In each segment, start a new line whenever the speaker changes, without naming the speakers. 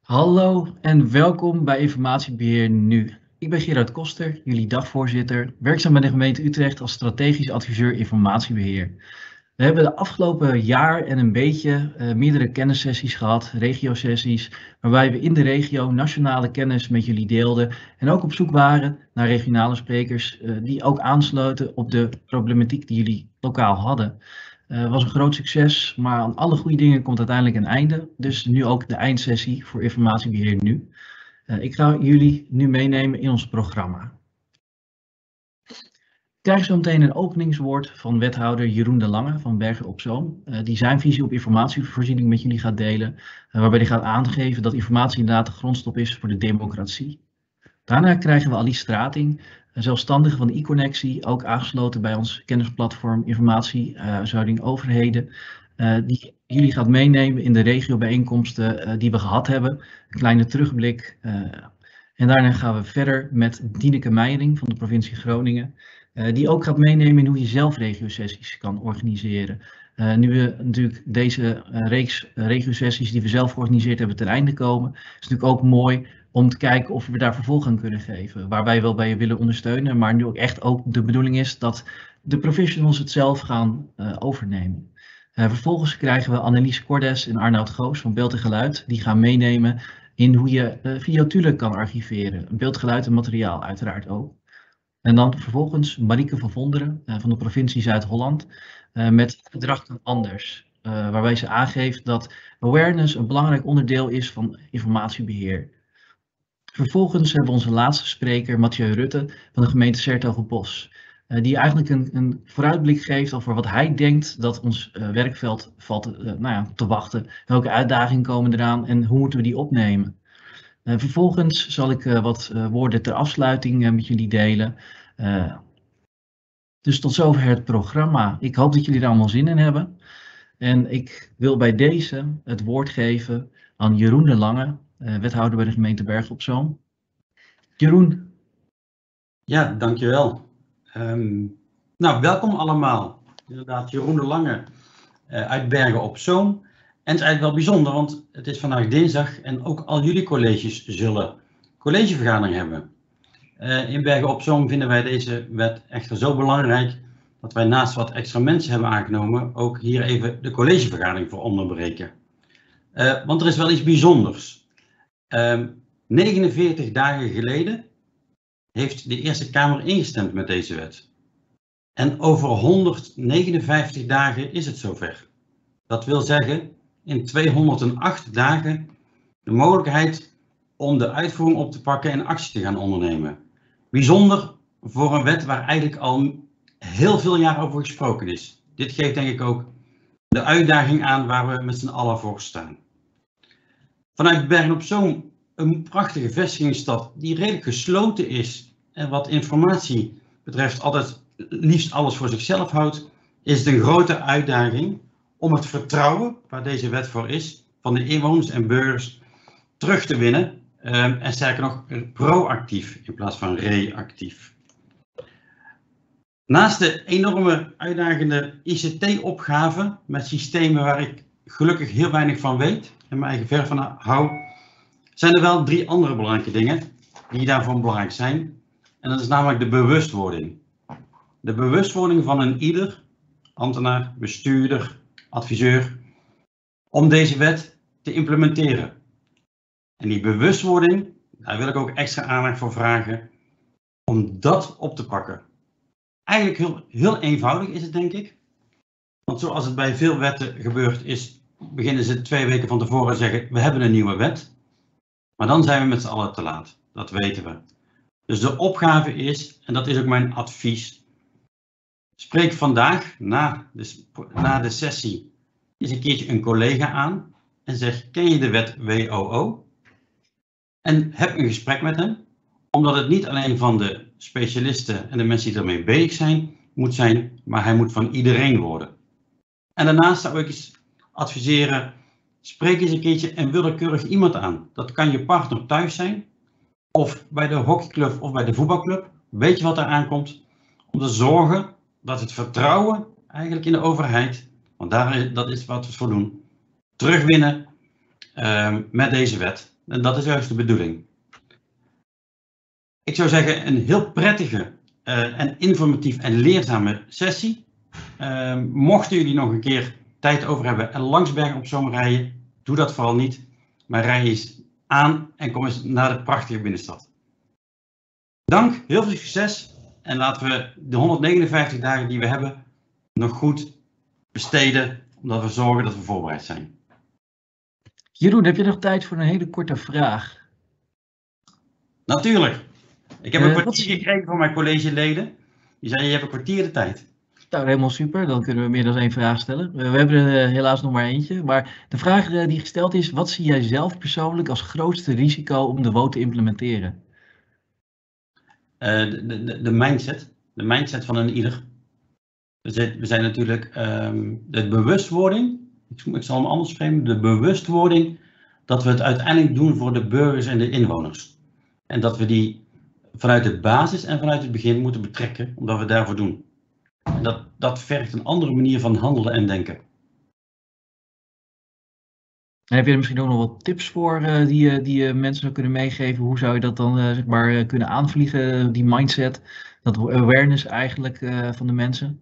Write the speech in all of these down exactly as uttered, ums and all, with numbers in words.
Hallo en welkom bij Informatiebeheer Nu. Ik ben Gerard Koster, jullie dagvoorzitter, werkzaam bij de gemeente Utrecht als strategisch adviseur informatiebeheer. We hebben de afgelopen jaar en een beetje uh, meerdere kennissessies gehad, regiosessies, waarbij we in de regio nationale kennis met jullie deelden en ook op zoek waren naar regionale sprekers uh, die ook aansloten op de problematiek die jullie lokaal hadden. Het uh, was een groot succes, maar aan alle goede dingen komt uiteindelijk een einde. Dus nu ook de eindsessie voor Informatiebeheer Nu. Uh, ik ga jullie nu meenemen in ons programma. Ik krijg zo meteen een openingswoord van wethouder Jeroen de Lange van Bergen op Zoom, uh, die zijn visie op informatievoorziening met jullie gaat delen, uh, waarbij hij gaat aangeven dat informatie inderdaad de grondstof is voor de democratie. Daarna krijgen we Alice Strating, een zelfstandige van de e-connectie, ook aangesloten bij ons kennisplatform Informatiehuishouding Overheden, uh, die jullie gaat meenemen in de regiobijeenkomsten uh, die we gehad hebben. Een kleine terugblik. Uh, en daarna gaan we verder met Dieneke Meijering van de provincie Groningen, uh, die ook gaat meenemen in hoe je zelf regiosessies kan organiseren. Uh, nu we natuurlijk deze uh, reeks uh, regiosessies die we zelf georganiseerd hebben ten einde komen, is het natuurlijk ook mooi om te kijken of we daar vervolg aan kunnen geven. Waar wij wel bij je willen ondersteunen, maar nu ook echt ook de bedoeling is dat de professionals het zelf gaan uh, overnemen. Uh, vervolgens krijgen we Annelies Cordes en Arnoud Goos van Beeld en Geluid. Die gaan meenemen in hoe je uh, videotulen kan archiveren. Beeld, geluid en materiaal uiteraard ook. En dan vervolgens Marieke van Vonderen uh, van de provincie Zuid-Holland uh, met Gedrag kan anders. Uh, waarbij ze aangeeft dat awareness een belangrijk onderdeel is van informatiebeheer. Vervolgens hebben we onze laatste spreker, Mathieu Rutte van de gemeente 's-Hertogenbosch. Uh, die eigenlijk een, een vooruitblik geeft over wat hij denkt dat ons uh, werkveld valt uh, nou ja, te wachten. Welke uitdagingen komen eraan en hoe moeten we die opnemen? Uh, vervolgens zal ik uh, wat uh, woorden ter afsluiting uh, met jullie delen. Uh, dus tot zover het programma. Ik hoop dat jullie er allemaal zin in hebben. En ik wil bij deze het woord geven aan Jeroen de Lange, uh, wethouder bij de gemeente Bergen op Zoom. Jeroen.
Ja, dankjewel. Um, nou, welkom allemaal. Inderdaad, Jeroen de Lange uh, uit Bergen op Zoom. En het is eigenlijk wel bijzonder, want het is vandaag dinsdag en ook al jullie colleges zullen collegevergadering hebben. Uh, in Bergen op Zoom vinden wij deze wet echter zo belangrijk dat wij naast wat extra mensen hebben aangenomen ook hier even de collegevergadering voor onderbreken. Uh, want er is wel iets bijzonders. Uh, negenenveertig dagen geleden heeft de Eerste Kamer ingestemd met deze wet. En over honderdnegenenvijftig dagen is het zover. Dat wil zeggen, in tweehonderdacht dagen de mogelijkheid om de uitvoering op te pakken en actie te gaan ondernemen. Bijzonder voor een wet waar eigenlijk al heel veel jaar over gesproken is. Dit geeft denk ik ook de uitdaging aan waar we met z'n allen voor staan. Vanuit Bergen op Zoom, een prachtige vestigingsstad die redelijk gesloten is en wat informatie betreft altijd liefst alles voor zichzelf houdt, is het een grote uitdaging om het vertrouwen, waar deze wet voor is, van de inwoners en burgers terug te winnen um, en sterker nog proactief in plaats van reactief. Naast de enorme uitdagende I C T-opgave met systemen waar ik gelukkig heel weinig van weet en me eigen ver van hou, zijn er wel drie andere belangrijke dingen die daarvan belangrijk zijn. En dat is namelijk de bewustwording. De bewustwording van een ieder, ambtenaar, bestuurder, adviseur, om deze wet te implementeren. En die bewustwording, daar wil ik ook extra aandacht voor vragen, om dat op te pakken. Eigenlijk heel, heel eenvoudig is het, denk ik. Want zoals het bij veel wetten gebeurt is, beginnen ze twee weken van tevoren te zeggen, we hebben een nieuwe wet. Maar dan zijn we met z'n allen te laat. Dat weten we. Dus de opgave is, en dat is ook mijn advies, spreek vandaag na de, na de sessie eens een keertje een collega aan en zeg, ken je de wet W O O? En heb een gesprek met hem, omdat het niet alleen van de specialisten en de mensen die ermee bezig zijn, moet zijn, maar hij moet van iedereen worden. En daarnaast zou ik eens adviseren, spreek eens een keertje een willekeurig iemand aan. Dat kan je partner thuis zijn, of bij de hockeyclub of bij de voetbalclub. Weet je wat er aankomt? Om te zorgen dat het vertrouwen eigenlijk in de overheid, want daar, dat is wat we voor doen, terugwinnen uh, met deze wet. En dat is juist de bedoeling. Ik zou zeggen, een heel prettige uh, en informatief en leerzame sessie. Uh, mochten jullie nog een keer tijd over hebben en langs Bergen op Zoom rijden, doe dat vooral niet. Maar rij eens aan en kom eens naar de prachtige binnenstad. Dank, heel veel succes. En laten we de honderdnegenenvijftig dagen die we hebben nog goed besteden, omdat we zorgen dat we voorbereid zijn.
Jeroen, heb je nog tijd voor een hele korte vraag?
Natuurlijk. Ik heb
Uh,
een kwartier
wat...
gekregen van mijn collegeleden. Die zeiden, je hebt een kwartier de tijd.
Nou, helemaal super. Dan kunnen we meer dan één vraag stellen. We hebben er helaas nog maar eentje. Maar de vraag die gesteld is, wat zie jij zelf persoonlijk als grootste risico om de W O T te implementeren?
Uh, de, de, de mindset. De mindset van een ieder. We zijn natuurlijk um, de bewustwording. Ik, ik zal hem anders framen. De bewustwording dat we het uiteindelijk doen voor de burgers en de inwoners. En dat we die vanuit de basis en vanuit het begin moeten betrekken, omdat we daarvoor doen. En dat, dat vergt een andere manier van handelen en denken.
En heb je er misschien ook nog wat tips voor uh, die, uh, die uh, mensen kunnen meegeven? Hoe zou je dat dan uh, zeg maar, uh, kunnen aanvliegen, die mindset, dat awareness eigenlijk uh, van de mensen?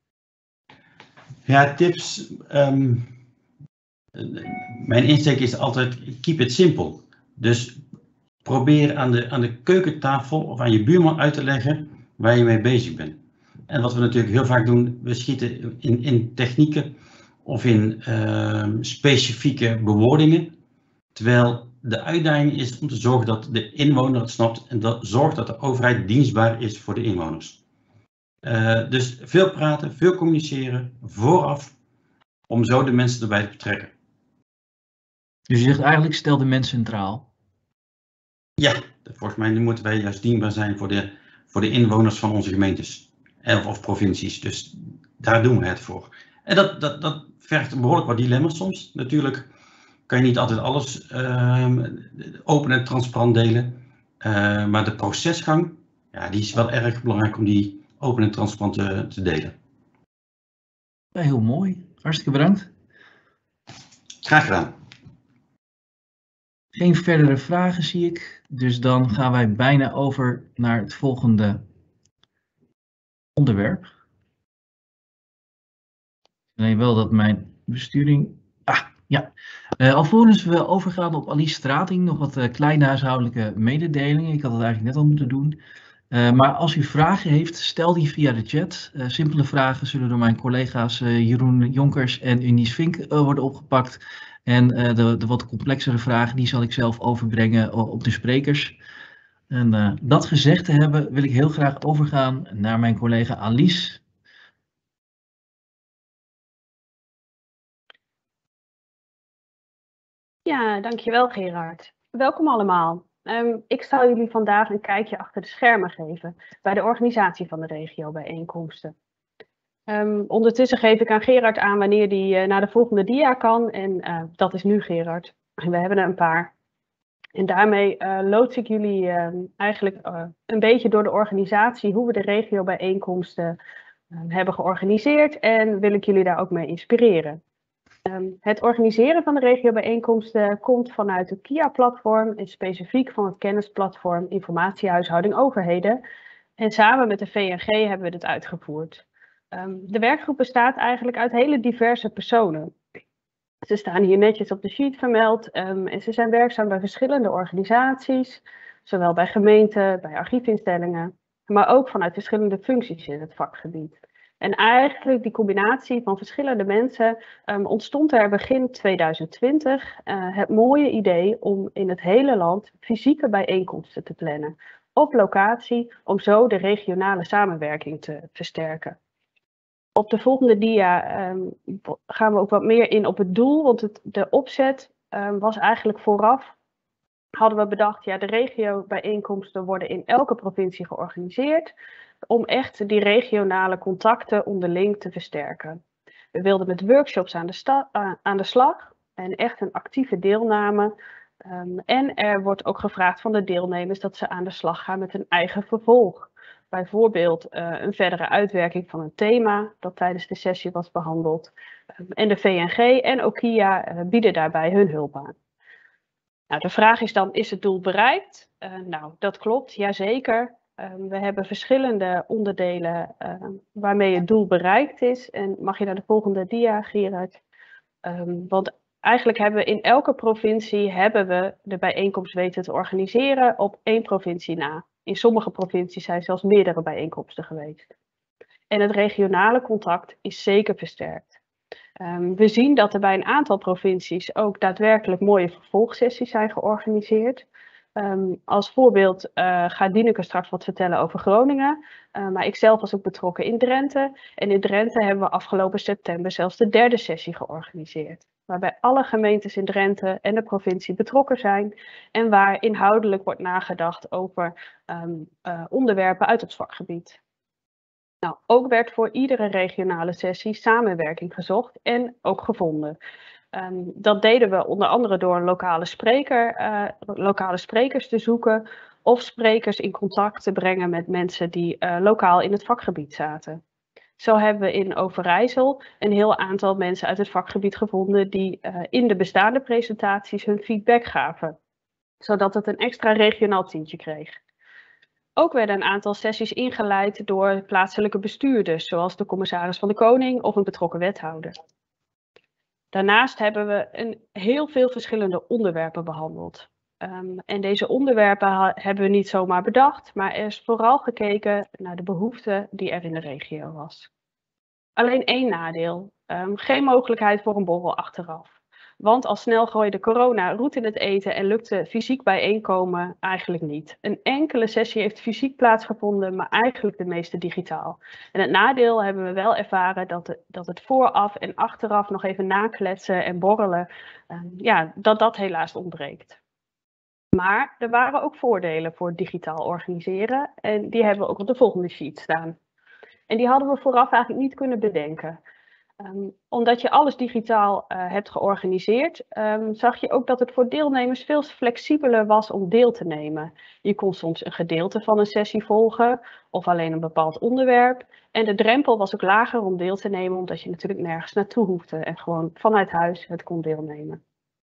Ja, tips. Um, mijn insteek is altijd keep it simple. Dus probeer aan de, aan de keukentafel of aan je buurman uit te leggen waar je mee bezig bent. En wat we natuurlijk heel vaak doen, we schieten in, in technieken of in uh, specifieke bewoordingen. Terwijl de uitdaging is om te zorgen dat de inwoner het snapt en dat zorgt dat de overheid dienstbaar is voor de inwoners. Uh, dus veel praten, veel communiceren, vooraf, om zo de mensen erbij te betrekken.
Dus je zegt eigenlijk, stel de mens centraal.
Ja, volgens mij moeten wij juist dienstbaar zijn voor de, voor de inwoners van onze gemeentes of, of provincies. Dus daar doen we het voor. En dat, dat, dat vergt behoorlijk wat dilemma's soms. Natuurlijk kan je niet altijd alles uh, open en transparant delen. Uh, maar de procesgang, ja, die is wel erg belangrijk om die open en transparant te, te delen.
Ja, heel mooi. Hartstikke bedankt.
Graag gedaan.
Geen verdere vragen zie ik, dus dan gaan wij bijna over naar het volgende onderwerp. Nee, wel dat mijn besturing... Ah, ja. Uh, alvorens we overgaan op Alice Strating, nog wat uh, kleine huishoudelijke mededelingen. Ik had het eigenlijk net al moeten doen. Uh, maar als u vragen heeft, stel die via de chat. Uh, simpele vragen zullen door mijn collega's uh, Jeroen Jonkers en Unies Vink uh, worden opgepakt. En uh, de, de wat complexere vragen, die zal ik zelf overbrengen op de sprekers. En uh, dat gezegd te hebben, wil ik heel graag overgaan naar mijn collega Alice.
Ja, dankjewel Gerard. Welkom allemaal. Um, ik zal jullie vandaag een kijkje achter de schermen geven bij de organisatie van de regiobijeenkomsten. Um, ondertussen geef ik aan Gerard aan wanneer die uh, naar de volgende dia kan en uh, dat is nu Gerard. En we hebben er een paar. En daarmee uh, loods ik jullie uh, eigenlijk uh, een beetje door de organisatie, hoe we de regiobijeenkomsten uh, hebben georganiseerd en wil ik jullie daar ook mee inspireren. Um, het organiseren van de regiobijeenkomsten komt vanuit het K I A-platform en specifiek van het kennisplatform Informatiehuishouding Overheden. En samen met de V N G hebben we dit uitgevoerd. Um, de werkgroep bestaat eigenlijk uit hele diverse personen. Ze staan hier netjes op de sheet vermeld um, en ze zijn werkzaam bij verschillende organisaties, zowel bij gemeenten, bij archiefinstellingen, maar ook vanuit verschillende functies in het vakgebied. En eigenlijk die combinatie van verschillende mensen um, ontstond er begin tweeduizend twintig uh, het mooie idee om in het hele land fysieke bijeenkomsten te plannen op locatie om zo de regionale samenwerking te versterken. Op de volgende dia um, gaan we ook wat meer in op het doel, want het, de opzet um, was eigenlijk vooraf, hadden we bedacht, ja, de regiobijeenkomsten worden in elke provincie georganiseerd om echt die regionale contacten onderling te versterken. We wilden met workshops aan de, sta- uh, aan de slag en echt een actieve deelname. Um, en er wordt ook gevraagd van de deelnemers dat ze aan de slag gaan met een eigen vervolg. Bijvoorbeeld uh, een verdere uitwerking van een thema dat tijdens de sessie was behandeld. Um, en de V N G en ook K I A uh, bieden daarbij hun hulp aan. Nou, de vraag is dan, is het doel bereikt? Uh, nou, dat klopt, jazeker. Uh, we hebben verschillende onderdelen uh, waarmee het doel bereikt is. En mag je naar de volgende dia, Gerard? Um, want eigenlijk hebben we in elke provincie hebben we de bijeenkomst weten te organiseren op één provincie na. In sommige provincies zijn zelfs meerdere bijeenkomsten geweest. En het regionale contact is zeker versterkt. Um, we zien dat er bij een aantal provincies ook daadwerkelijk mooie vervolgsessies zijn georganiseerd. Um, als voorbeeld uh, gaat Dineke straks wat vertellen over Groningen. Uh, maar ik zelf was ook betrokken in Drenthe. En in Drenthe hebben we afgelopen september zelfs de derde sessie georganiseerd. Waarbij alle gemeentes in Drenthe en de provincie betrokken zijn. En waar inhoudelijk wordt nagedacht over um, uh, onderwerpen uit het vakgebied. Nou, ook werd voor iedere regionale sessie samenwerking gezocht en ook gevonden. Um, dat deden we onder andere door een lokale, spreker, uh, lokale sprekers te zoeken of sprekers in contact te brengen met mensen die uh, lokaal in het vakgebied zaten. Zo hebben we in Overijssel een heel aantal mensen uit het vakgebied gevonden die uh, in de bestaande presentaties hun feedback gaven, zodat het een extra regionaal tintje kreeg. Ook werden een aantal sessies ingeleid door plaatselijke bestuurders, zoals de commissaris van de Koning of een betrokken wethouder. Daarnaast hebben we een heel veel verschillende onderwerpen behandeld. Um, en deze onderwerpen hebben we niet zomaar bedacht, maar er is vooral gekeken naar de behoefte die er in de regio was. Alleen één nadeel, um, geen mogelijkheid voor een borrel achteraf. Want al snel gooide corona roet in het eten en lukte fysiek bijeenkomen eigenlijk niet. Een enkele sessie heeft fysiek plaatsgevonden, maar eigenlijk de meeste digitaal. En het nadeel hebben we wel ervaren dat, het, dat het vooraf en achteraf nog even nakletsen en borrelen, uh, ja, dat dat helaas ontbreekt. Maar er waren ook voordelen voor digitaal organiseren en die hebben we ook op de volgende sheet staan. En die hadden we vooraf eigenlijk niet kunnen bedenken. Um, omdat je alles digitaal uh, hebt georganiseerd, um, zag je ook dat het voor deelnemers veel flexibeler was om deel te nemen. Je kon soms een gedeelte van een sessie volgen of alleen een bepaald onderwerp. En de drempel was ook lager om deel te nemen, omdat je natuurlijk nergens naartoe hoefde en gewoon vanuit huis het kon deelnemen.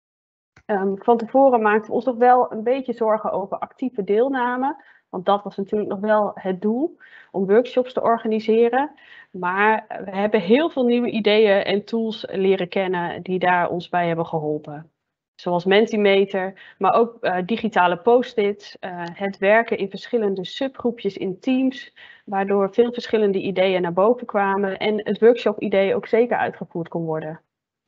Um, van tevoren maakten we ons nog wel een beetje zorgen over actieve deelname. Want dat was natuurlijk nog wel het doel, om workshops te organiseren. Maar we hebben heel veel nieuwe ideeën en tools leren kennen die daar ons bij hebben geholpen. Zoals Mentimeter, maar ook uh, digitale post-its, uh, het werken in verschillende subgroepjes in teams, waardoor veel verschillende ideeën naar boven kwamen en het workshop-idee ook zeker uitgevoerd kon worden.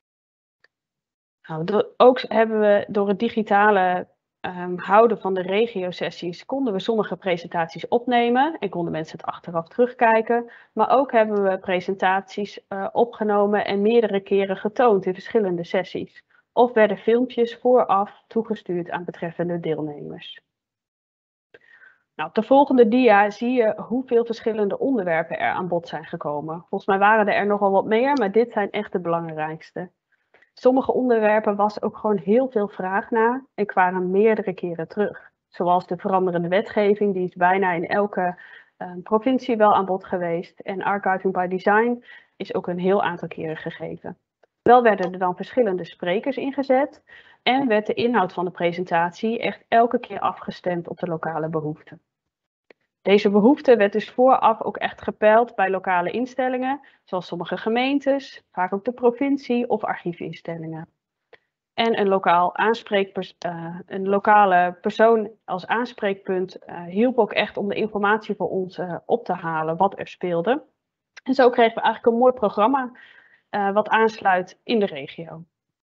Nou, do- ook hebben we door het digitale um, houden van de regio-sessies, konden we sommige presentaties opnemen en konden mensen het achteraf terugkijken. Maar ook hebben we presentaties uh, opgenomen en meerdere keren getoond in verschillende sessies. Of werden filmpjes vooraf toegestuurd aan betreffende deelnemers. Nou, op de volgende dia zie je hoeveel verschillende onderwerpen er aan bod zijn gekomen. Volgens mij waren er nogal wat meer, maar dit zijn echt de belangrijkste. Sommige onderwerpen was ook gewoon heel veel vraag naar en kwamen meerdere keren terug. Zoals de veranderende wetgeving, die is bijna in elke uh, provincie wel aan bod geweest. En Archiving by Design is ook een heel aantal keren gegeven. Wel werden er dan verschillende sprekers ingezet en werd de inhoud van de presentatie echt elke keer afgestemd op de lokale behoeften. Deze behoefte werd dus vooraf ook echt gepeild bij lokale instellingen, zoals sommige gemeentes, vaak ook de provincie of archiefinstellingen. En een, lokaal aanspreekpers, uh, een lokale persoon als aanspreekpunt uh, hielp ook echt om de informatie voor ons uh, op te halen wat er speelde. En zo kregen we eigenlijk een mooi programma uh, wat aansluit in de regio.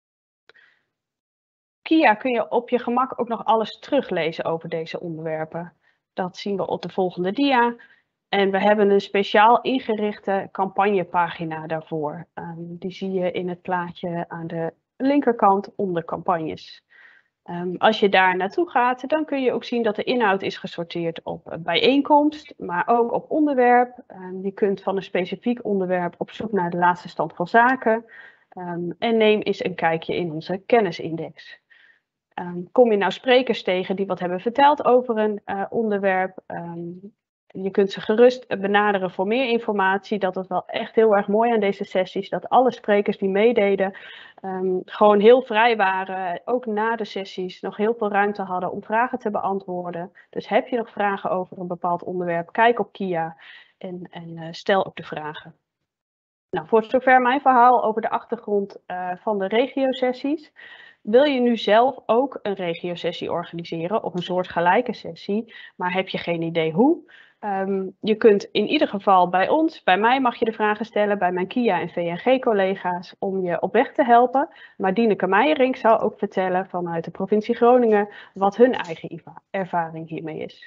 Kia kun je op je gemak ook nog alles teruglezen over deze onderwerpen. Dat zien we op de volgende dia. En we hebben een speciaal ingerichte campagnepagina daarvoor. Um, die zie je in het plaatje aan de linkerkant onder campagnes. Um, als je daar naartoe gaat, dan kun je ook zien dat de inhoud is gesorteerd op bijeenkomst, maar ook op onderwerp. Um, je kunt van een specifiek onderwerp op zoek naar de laatste stand van zaken. Um, en neem eens een kijkje in onze kennisindex. Um, kom je nou sprekers tegen die wat hebben verteld over een uh, onderwerp, um, je kunt ze gerust benaderen voor meer informatie. Dat is wel echt heel erg mooi aan deze sessies. Dat alle sprekers die meededen um, gewoon heel vrij waren. Ook na de sessies nog heel veel ruimte hadden om vragen te beantwoorden. Dus heb je nog vragen over een bepaald onderwerp, kijk op Kia en, en uh, stel ook de vragen. Nou, voor zover mijn verhaal over de achtergrond uh, van de regiosessies. Wil je nu zelf ook een regiosessie organiseren of een soortgelijke sessie, maar heb je geen idee hoe? Um, je kunt in ieder geval bij ons, bij mij mag je de vragen stellen, bij mijn Kia en V N G-collega's om je op weg te helpen. Maar Dineke Meijering zal ook vertellen vanuit de provincie Groningen wat hun eigen ervaring hiermee is.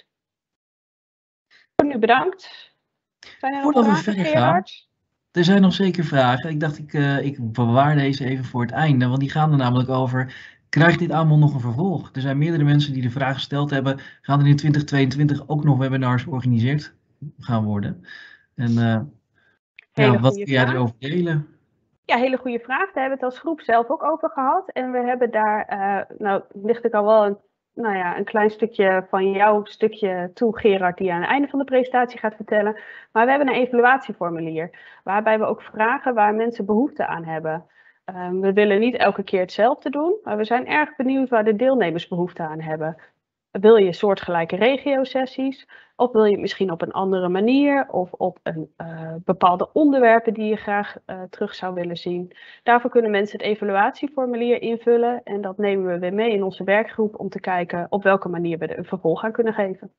Voor nu bedankt. Zijn er nog
Voordat we
vragen,
verder gaan,
Gerard?
er zijn nog zeker vragen. Ik dacht, ik, uh, ik bewaar deze even voor het einde, want die gaan er namelijk over, krijgt dit aanbod nog een vervolg? Er zijn meerdere mensen die de vraag gesteld hebben, gaan er in twintig tweeëntwintig ook nog webinars georganiseerd gaan worden? En uh, ja, wat kun jij
vraag.
erover delen?
Ja, hele goede vraag. Daar hebben we het als groep zelf ook over gehad. En we hebben daar, uh, nou licht ik al wel een, nou ja, een klein stukje van jouw stukje toe, Gerard, die aan het einde van de presentatie gaat vertellen. Maar we hebben een evaluatieformulier, waarbij we ook vragen waar mensen behoefte aan hebben. Um, we willen niet elke keer hetzelfde doen, maar we zijn erg benieuwd waar de deelnemers behoefte aan hebben. Wil je soortgelijke regio-sessies? Of wil je het misschien op een andere manier? Of op een uh, bepaalde onderwerpen die je graag uh, terug zou willen zien? Daarvoor kunnen mensen het evaluatieformulier invullen. En dat nemen we weer mee in onze werkgroep om te kijken op welke manier we er een vervolg aan kunnen geven.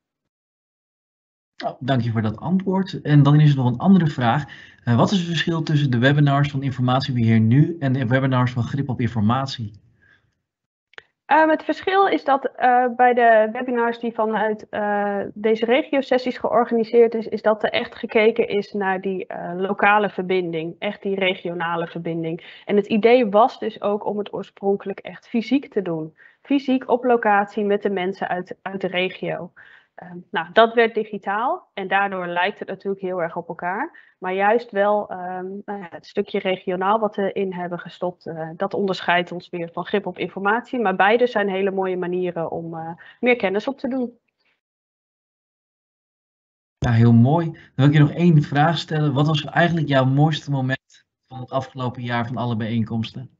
Oh, dank je voor dat antwoord. En dan is er nog een andere vraag. Uh, wat is het verschil tussen de webinars van Informatiebeheer Nu en de webinars van Grip op Informatie?
Um, het verschil is dat uh, bij de webinars die vanuit uh, deze regiosessies georganiseerd is, is dat er echt gekeken is naar die uh, lokale verbinding, echt die regionale verbinding. En het idee was dus ook om het oorspronkelijk echt fysiek te doen. Fysiek op locatie met de mensen uit, uit de regio. Um, nou, dat werd digitaal en daardoor lijkt het natuurlijk heel erg op elkaar. Maar juist wel um, nou ja, het stukje regionaal wat we in hebben gestopt, uh, dat onderscheidt ons weer van Grip op Informatie. Maar beide zijn hele mooie manieren om uh, meer kennis op te doen.
Ja, heel mooi. Dan wil ik je nog één vraag stellen. Wat was eigenlijk jouw mooiste moment van het afgelopen jaar van alle bijeenkomsten?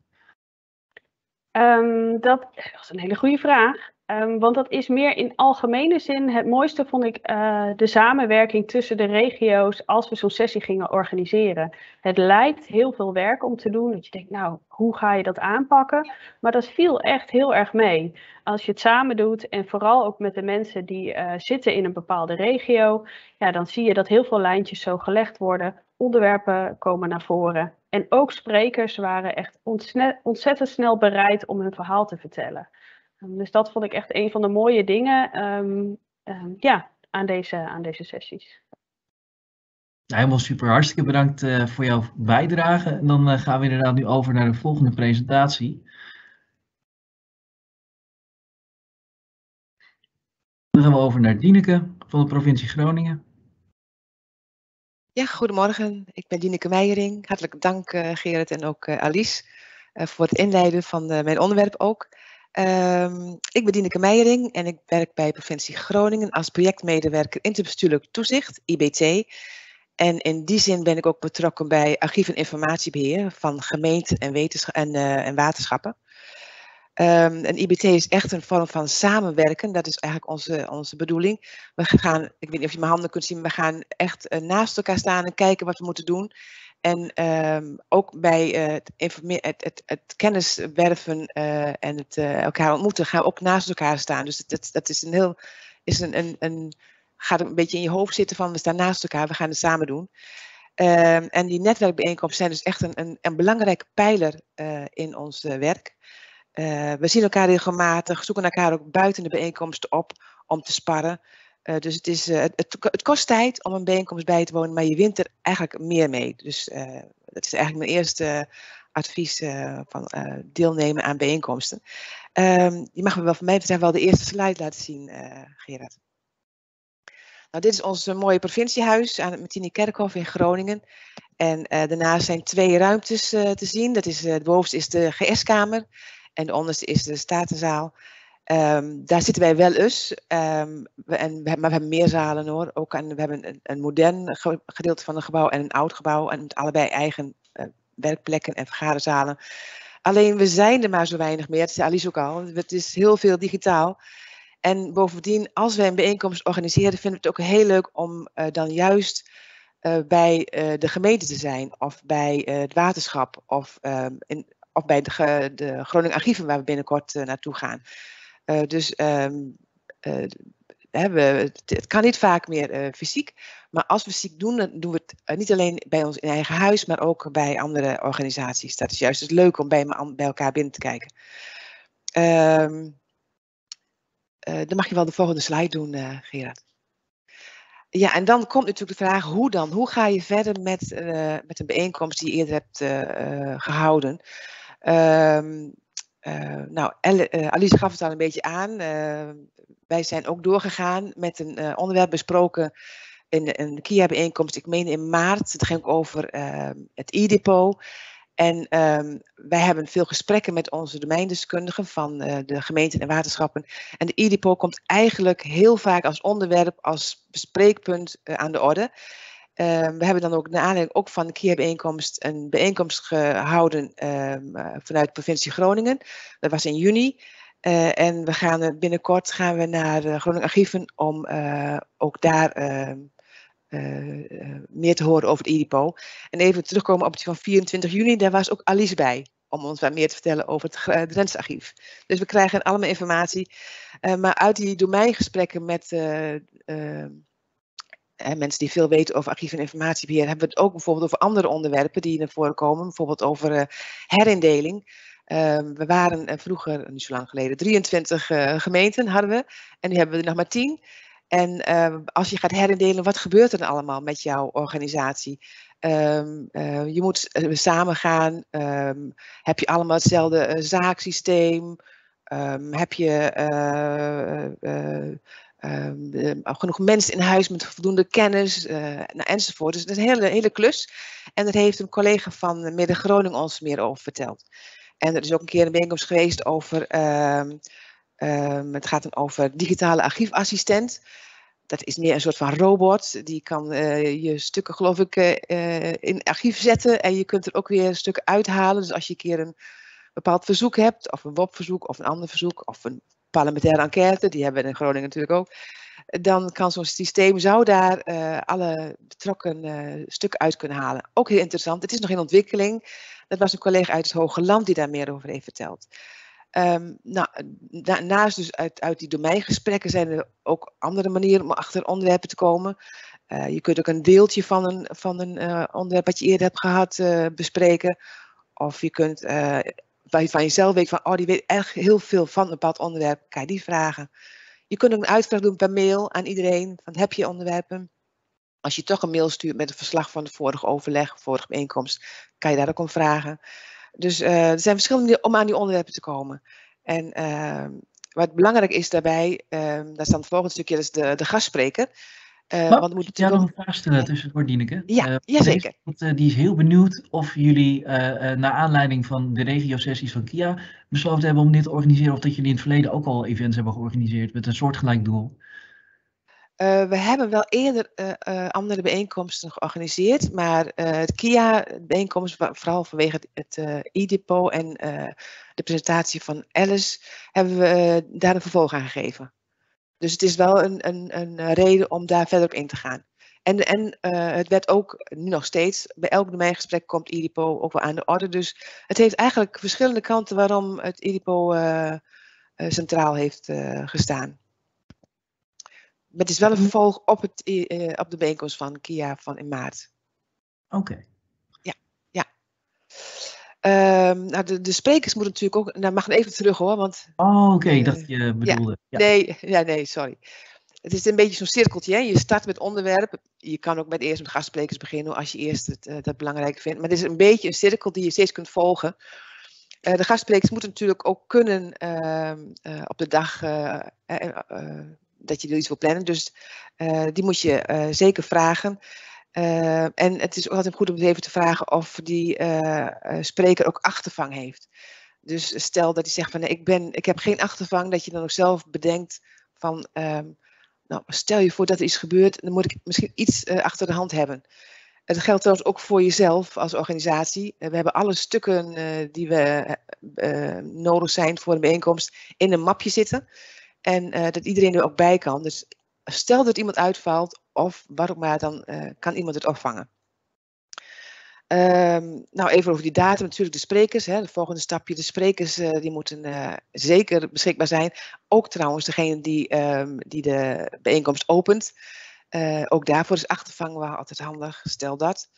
Um, dat was een hele goede vraag. Um, want dat is meer in algemene zin. Het mooiste vond ik uh, de samenwerking tussen de regio's als we zo'n sessie gingen organiseren. Het lijkt heel veel werk om te doen. Dat je denkt, nou, hoe ga je dat aanpakken? Maar dat viel echt heel erg mee. Als je het samen doet en vooral ook met de mensen die uh, zitten in een bepaalde regio. Ja, dan zie je dat heel veel lijntjes zo gelegd worden. Onderwerpen komen naar voren. En ook sprekers waren echt ontzettend snel bereid om hun verhaal te vertellen. Um, dus dat vond ik echt een van de mooie dingen um, um, ja, aan, deze, aan deze sessies.
Ja, helemaal super. Hartstikke bedankt uh, voor jouw bijdrage. En dan uh, gaan we inderdaad nu over naar de volgende presentatie. Dan gaan we over naar Dineke van de provincie Groningen.
Ja, goedemorgen. Ik ben Dineke Meijering. Hartelijk dank uh, Gerard en ook uh, Alice uh, voor het inleiden van uh, mijn onderwerp ook. Um, ik ben Dineke Meijering en ik werk bij provincie Groningen als projectmedewerker interbestuurlijk toezicht, I B T. En in die zin ben ik ook betrokken bij archief en informatiebeheer van gemeenten en, en, uh, en waterschappen. Um, en I B T is echt een vorm van samenwerken, dat is eigenlijk onze, onze bedoeling. We gaan, ik weet niet of je mijn handen kunt zien, maar we gaan echt uh, naast elkaar staan en kijken wat we moeten doen. En um, ook bij uh, het, het, het, het kenniswerven uh, en het uh, elkaar ontmoeten gaan we ook naast elkaar staan. Dus dat, dat is een heel, is een, een, een, gaat een beetje in je hoofd zitten van we staan naast elkaar, we gaan het samen doen. Um, en die netwerkbijeenkomsten zijn dus echt een, een, een belangrijke pijler uh, in ons uh, werk. Uh, we zien elkaar regelmatig, zoeken elkaar ook buiten de bijeenkomsten op om te sparren. Uh, dus het, is, uh, het, het kost tijd om een bijeenkomst bij te wonen, maar je wint er eigenlijk meer mee. Dus uh, dat is eigenlijk mijn eerste uh, advies uh, van uh, deelnemen aan bijeenkomsten. Uh, je mag me wel van mij betreft wel de eerste slide laten zien, uh, Gerard. Nou, dit is ons uh, mooie provinciehuis aan het Martini-Kerkhof in Groningen. En uh, daarnaast zijn twee ruimtes uh, te zien. Dat is, uh, de bovenste is de G S-kamer. En de onderste is de Statenzaal. Um, daar zitten wij wel eens. Um, we, en we, maar we hebben meer zalen hoor. Ook en we hebben een, een modern ge gedeelte van een gebouw en een oud gebouw. En met allebei eigen uh, werkplekken en vergaderzalen. Alleen we zijn er maar zo weinig meer. Dat zei Alice ook al. Het is heel veel digitaal. En bovendien, als wij een bijeenkomst organiseren, vinden we het ook heel leuk om uh, dan juist uh, bij uh, de gemeente te zijn. Of bij uh, het waterschap. Of, uh, in, of bij de, de Groningen Archieven waar we binnenkort uh, naartoe gaan. Uh, dus um, uh, we, het, het kan niet vaak meer uh, fysiek. Maar als we fysiek doen, dan doen we het uh, niet alleen bij ons in eigen huis, maar ook bij andere organisaties. Dat is juist het leuk om bij, bij elkaar binnen te kijken. Um, uh, dan mag je wel de volgende slide doen, uh, Gerard. Ja, en dan komt natuurlijk de vraag, hoe dan? Hoe ga je verder met, uh, met een bijeenkomst die je eerder hebt uh, uh, gehouden? Um, Uh, nou, uh, Alice gaf het al een beetje aan. Uh, wij zijn ook doorgegaan met een uh, onderwerp besproken in een Kia-bijeenkomst. Ik meen in maart. Het ging ook over uh, het e-depot. En um, wij hebben veel gesprekken met onze domeindeskundigen van uh, de gemeenten en waterschappen. En de e-depot komt eigenlijk heel vaak als onderwerp, als bespreekpunt uh, aan de orde. Uh, we hebben dan ook naar aanleiding ook van de Kia-bijeenkomst een bijeenkomst gehouden uh, vanuit de provincie Groningen. Dat was in juni. Uh, en we gaan binnenkort gaan we naar de Groningen Archieven om uh, ook daar uh, uh, uh, meer te horen over het e-depot. En even terugkomen op die van vierentwintig juni, daar was ook Alice bij. Om ons wat meer te vertellen over het Drentse archief. Dus we krijgen allemaal informatie. Uh, maar uit die domeingesprekken met uh, uh, En mensen die veel weten over archief en informatiebeheer, hebben we het ook bijvoorbeeld over andere onderwerpen die naar voren komen. Bijvoorbeeld over uh, herindeling. Uh, we waren uh, vroeger, niet zo lang geleden, drieëntwintig uh, gemeenten hadden we. En nu hebben we er nog maar tien. En uh, als je gaat herindelen, wat gebeurt er dan allemaal met jouw organisatie? Um, uh, je moet uh, samen gaan. Um, heb je allemaal hetzelfde uh, zaaksysteem? Um, heb je... Uh, uh, Um, uh, genoeg mensen in huis met voldoende kennis uh, nou, enzovoort. Dus dat is een hele, hele klus. En daar heeft een collega van Midden-Groningen ons meer over verteld. En er is ook een keer een bijeenkomst geweest over, um, um, het gaat dan over digitale archiefassistent. Dat is meer een soort van robot. Die kan uh, je stukken geloof ik uh, in archief zetten en je kunt er ook weer stukken uithalen. Dus als je een keer een bepaald verzoek hebt, of een W O P-verzoek, of een ander verzoek, of een parlementaire enquête, die hebben we in Groningen natuurlijk ook, dan kan zo'n systeem, zou daar uh, alle betrokken uh, stukken uit kunnen halen. Ook heel interessant, het is nog in ontwikkeling. Dat was een collega uit het Hoge Land die daar meer over heeft verteld. Um, nou, na, naast dus uit, uit die domeingesprekken zijn er ook andere manieren om achter onderwerpen te komen. Uh, je kunt ook een deeltje van een, van een uh, onderwerp wat je eerder hebt gehad uh, bespreken. Of je kunt... Uh, waar je van jezelf weet van, oh, die weet echt heel veel van een bepaald onderwerp, kan je die vragen. Je kunt ook een uitvraag doen per mail aan iedereen, van heb je onderwerpen? Als je toch een mail stuurt met een verslag van het vorige overleg, vorige bijeenkomst, kan je daar ook om vragen. Dus uh, er zijn verschillende manieren om aan die onderwerpen te komen. En uh, wat belangrijk is daarbij, uh, daar staat het volgende stukje, dat is de, de gastspreker. Uh,
Maar,
want moet
ja,
natuurlijk
nog een vraag stellen tussendoor, Dineke.
Ja,
uh,
jazeker.
Deze, uh, die is heel benieuwd of jullie, uh, uh, naar aanleiding van de regio-sessies van Kia, besloten hebben om dit te organiseren, of dat jullie in het verleden ook al events hebben georganiseerd met een soortgelijk doel.
Uh, we hebben wel eerder uh, uh, andere bijeenkomsten georganiseerd, maar uh, het Kia-bijeenkomst, vooral vanwege het, het uh, e-depot en uh, de presentatie van Alice, hebben we uh, daar een vervolg aan gegeven. Dus het is wel een, een, een reden om daar verder op in te gaan. En, en uh, het werd ook, nu nog steeds, bij elk domeingesprek komt e-depot ook wel aan de orde. Dus het heeft eigenlijk verschillende kanten waarom het e-depot uh, uh, centraal heeft uh, gestaan. Maar het is wel een vervolg op, het, uh, op de bijeenkomst van Kia van in maart.
Oké. Okay.
Ja, ja. Um, nou, de, de sprekers moeten natuurlijk ook... Nou, mag even terug hoor, want...
Oh, oké, okay,
uh,
dat je bedoelde.
Ja,
ja.
Nee, ja, nee, sorry. Het is een beetje zo'n cirkeltje. Hè? Je start met onderwerp. Je kan ook met eerst met gastsprekers beginnen als je eerst het, uh, dat belangrijk vindt. Maar het is een beetje een cirkel die je steeds kunt volgen. Uh, de gastsprekers moeten natuurlijk ook kunnen uh, uh, op de dag uh, uh, uh, dat je er iets wil plannen. Dus uh, die moet je uh, zeker vragen. Uh, en het is ook altijd goed om even te vragen of die uh, uh, spreker ook achtervang heeft. Dus stel dat je zegt van nee, ik, ben, ik heb geen achtervang, dat je dan ook zelf bedenkt van, um, nou, stel je voor dat er iets gebeurt, dan moet ik misschien iets uh, achter de hand hebben. Het geldt trouwens ook voor jezelf als organisatie. We hebben alle stukken uh, die we uh, nodig zijn voor een bijeenkomst in een mapje zitten. En uh, dat iedereen er ook bij kan. Dus stel dat iemand uitvalt of wat ook maar, dan uh, kan iemand het opvangen. Um, nou, even over die datum. Natuurlijk de sprekers. Hè, het volgende stapje. De sprekers uh, die moeten uh, zeker beschikbaar zijn. Ook trouwens degene die, um, die de bijeenkomst opent. Uh, ook daarvoor is achtervang wel altijd handig. Stel dat.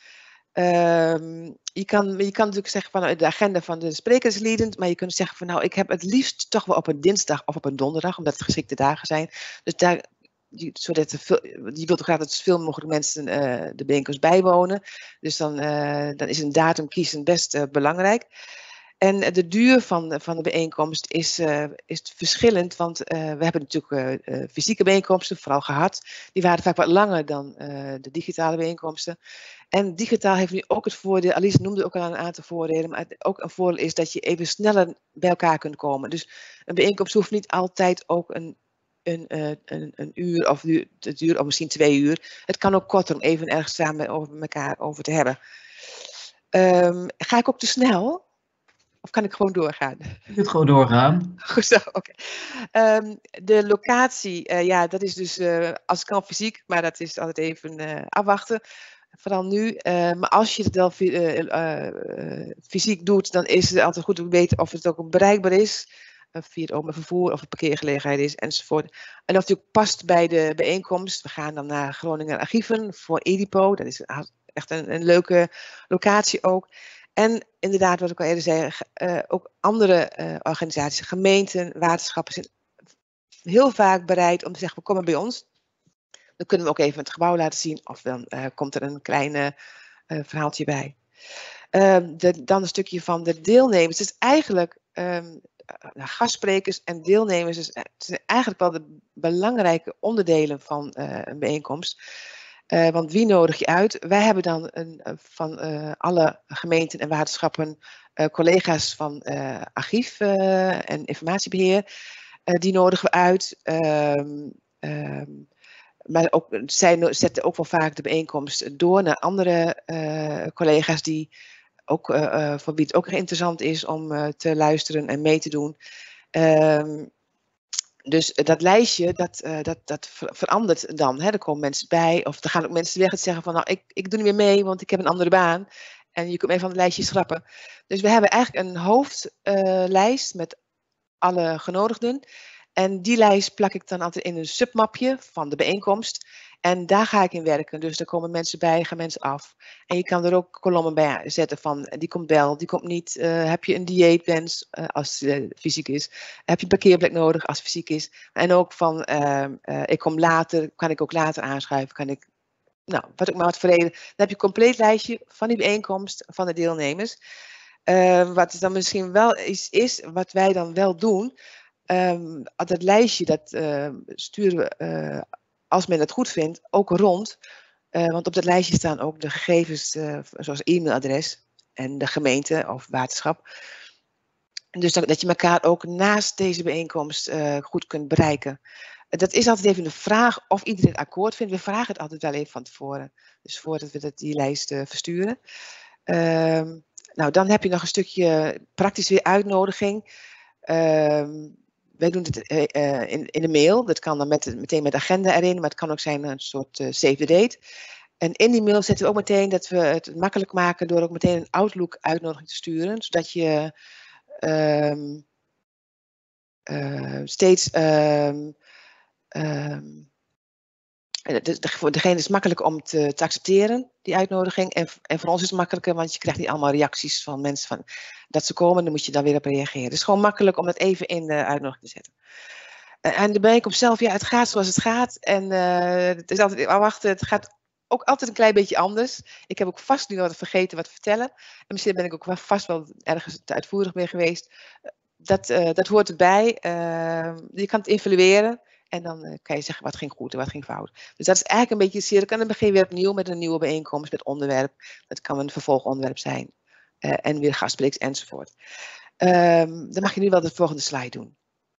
Um, je, kan, je kan natuurlijk zeggen van de agenda van de sprekers leadend. Maar je kunt zeggen van nou, ik heb het liefst toch wel op een dinsdag of op een donderdag. Omdat het geschikte dagen zijn. Dus daar... Die, zodat er veel, je wilt toch graag dat zoveel mogelijk mensen uh, de bijeenkomst bijwonen. Dus dan, uh, dan is een datum kiezen best uh, belangrijk. En uh, de duur van, van de bijeenkomst is, uh, is verschillend. Want uh, we hebben natuurlijk uh, uh, fysieke bijeenkomsten, vooral gehad. Die waren vaak wat langer dan uh, de digitale bijeenkomsten. En digitaal heeft nu ook het voordeel, Alice noemde ook al een aantal voordelen. Maar het, ook een voordeel is dat je even sneller bij elkaar kunt komen. Dus een bijeenkomst hoeft niet altijd ook een Een, uh, een, een uur of het duurt of misschien twee uur. Het kan ook korter om even ergens samen over elkaar over te hebben. Um, ga ik ook te snel? Of kan ik gewoon doorgaan?
Je kunt gewoon doorgaan.
Goed zo, oké. Okay. Um, de locatie, uh, ja, dat is dus uh, als het kan fysiek, maar dat is altijd even uh, afwachten. Vooral nu. Uh, maar als je het wel uh, uh, fysiek doet, dan is het altijd goed om te weten of het ook bereikbaar is. Via het openbaar vervoer of het parkeergelegenheid is enzovoort. En of het ook past bij de bijeenkomst. We gaan dan naar Groningen Archieven voor Edipo. Dat is echt een, een leuke locatie ook. En inderdaad, wat ik al eerder zei, uh, ook andere uh, organisaties, gemeenten, waterschappen zijn heel vaak bereid om te zeggen, we komen bij ons. Dan kunnen we ook even het gebouw laten zien. Of dan uh, komt er een klein uh, verhaaltje bij. Uh, de, dan een stukje van de deelnemers. Het is eigenlijk... Um, gastsprekers en deelnemers dus, het zijn eigenlijk wel de belangrijke onderdelen van uh, een bijeenkomst. Uh, want wie nodig je uit? Wij hebben dan een, van uh, alle gemeenten en waterschappen uh, collega's van uh, archief uh, en informatiebeheer. Uh, die nodigen we uit. Um, um, maar ook, zij zetten ook wel vaak de bijeenkomst door naar andere uh, collega's die ook uh, uh, voor wie het ook interessant is om uh, te luisteren en mee te doen. Um, dus uh, dat lijstje, dat, uh, dat, dat ver verandert dan. Hè. Er komen mensen bij, of er gaan ook mensen weg en zeggen van, nou, ik, ik doe niet meer mee, want ik heb een andere baan. En je kunt me even van het lijstje schrappen. Dus we hebben eigenlijk een hoofdlijst uh, met alle genodigden. En die lijst plak ik dan altijd in een submapje van de bijeenkomst. En daar ga ik in werken. Dus er komen mensen bij, gaan mensen af. En je kan er ook kolommen bij zetten van die komt wel, die komt niet. Uh, heb je een dieetwens uh, als het uh, fysiek is? Heb je een parkeerplek nodig als het fysiek is? En ook van uh, uh, ik kom later, kan ik ook later aanschuiven? Kan ik, nou, wat ook maar wat voor reden. Dan heb je een compleet lijstje van die bijeenkomst van de deelnemers. Uh, wat dan misschien wel iets is, wat wij dan wel doen. Um, dat lijstje, dat uh, sturen we, uh, als men het goed vindt, ook rond. Uh, want op dat lijstje staan ook de gegevens, uh, zoals e-mailadres en de gemeente of waterschap. Dus dat, dat je elkaar ook naast deze bijeenkomst uh, goed kunt bereiken. Uh, dat is altijd even de vraag of iedereen het akkoord vindt. We vragen het altijd wel even van tevoren. Dus voordat we dat, die lijst uh, versturen. Uh, nou, dan heb je nog een stukje praktisch weer uitnodiging. Uh, Wij doen het uh, in, in de mail. Dat kan dan met, meteen met de agenda erin, maar het kan ook zijn een soort uh, save the date. En in die mail zetten we ook meteen dat we het makkelijk maken door ook meteen een Outlook uitnodiging te sturen. Zodat je um, uh, steeds... Um, um, de, de, voor degene is het makkelijk om te, te accepteren, die uitnodiging. En, en voor ons is het makkelijker, want je krijgt niet allemaal reacties van mensen van dat ze komen. Dan moet je dan weer op reageren. Het is gewoon makkelijk om dat even in de uitnodiging te zetten. Uh, en de bijeenkomst zelf, ja, het gaat zoals het gaat. En uh, het is altijd afwachten. Het gaat ook altijd een klein beetje anders. Ik heb ook vast nu wat vergeten wat te vertellen. En misschien ben ik ook wel vast wel ergens te uitvoerig mee geweest. Dat, uh, dat hoort erbij. Uh, je kan het evalueren. En dan uh, kan je zeggen wat ging goed en wat ging fout. Dus dat is eigenlijk een beetje een cirkel. En dan begin je weer opnieuw met een nieuwe bijeenkomst met onderwerp. Dat kan een vervolgonderwerp zijn. Uh, en weer gastsprekers enzovoort. Um, dan mag je nu wel de volgende slide doen.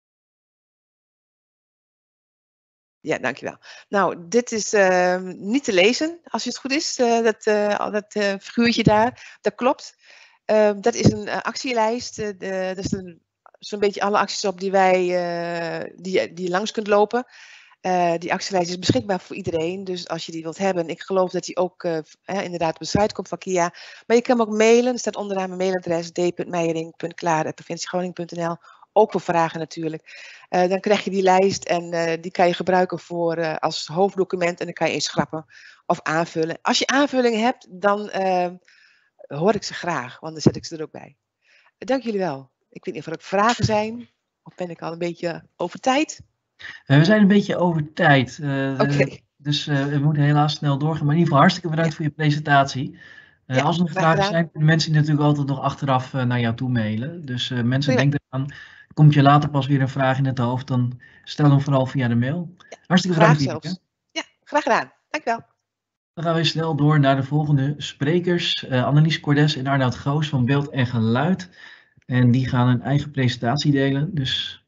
Ja, dankjewel. Nou, dit is uh, niet te lezen, als het goed is, uh, dat, uh, dat uh, figuurtje daar. Dat klopt. Uh, dat is een uh, actielijst. Uh, de, dat is zo'n beetje alle acties op die wij uh, die, die je langs kunt lopen. Uh, die actielijst is beschikbaar voor iedereen. Dus als je die wilt hebben, ik geloof dat die ook uh, eh, inderdaad op de site komt van Kia. Maar je kan hem ook mailen. Er staat onderaan mijn mailadres d punt meijering punt klaar apenstaartje provincie groningen punt n l. Ook voor vragen natuurlijk. Uh, dan krijg je die lijst en uh, die kan je gebruiken voor, uh, als hoofddocument en dan kan je inschrappen of aanvullen. Als je aanvullingen hebt, dan uh, hoor ik ze graag, want dan zet ik ze er ook bij. Uh, dank jullie wel. Ik weet niet of er ook vragen zijn, of ben ik al een beetje over tijd?
Uh, we zijn een beetje over tijd, uh,
Oké. Okay.
dus uh, we moeten helaas snel doorgaan. Maar in ieder geval hartstikke bedankt ja. voor je presentatie. Uh, ja, als er nog vragen gedaan. zijn, kunnen mensen natuurlijk altijd nog achteraf uh, naar jou toe mailen. Dus uh, mensen, denk eraan. Komt je later pas weer een vraag in het hoofd, dan stel hem vooral via de mail.
Ja,
hartstikke bedankt. Zelfs.
Ja, graag gedaan. Dankjewel.
Dan gaan we snel door naar de volgende sprekers. Uh, Annelies Cordes en Arnoud Goos van Beeld en Geluid. En die gaan een eigen presentatie delen. Dus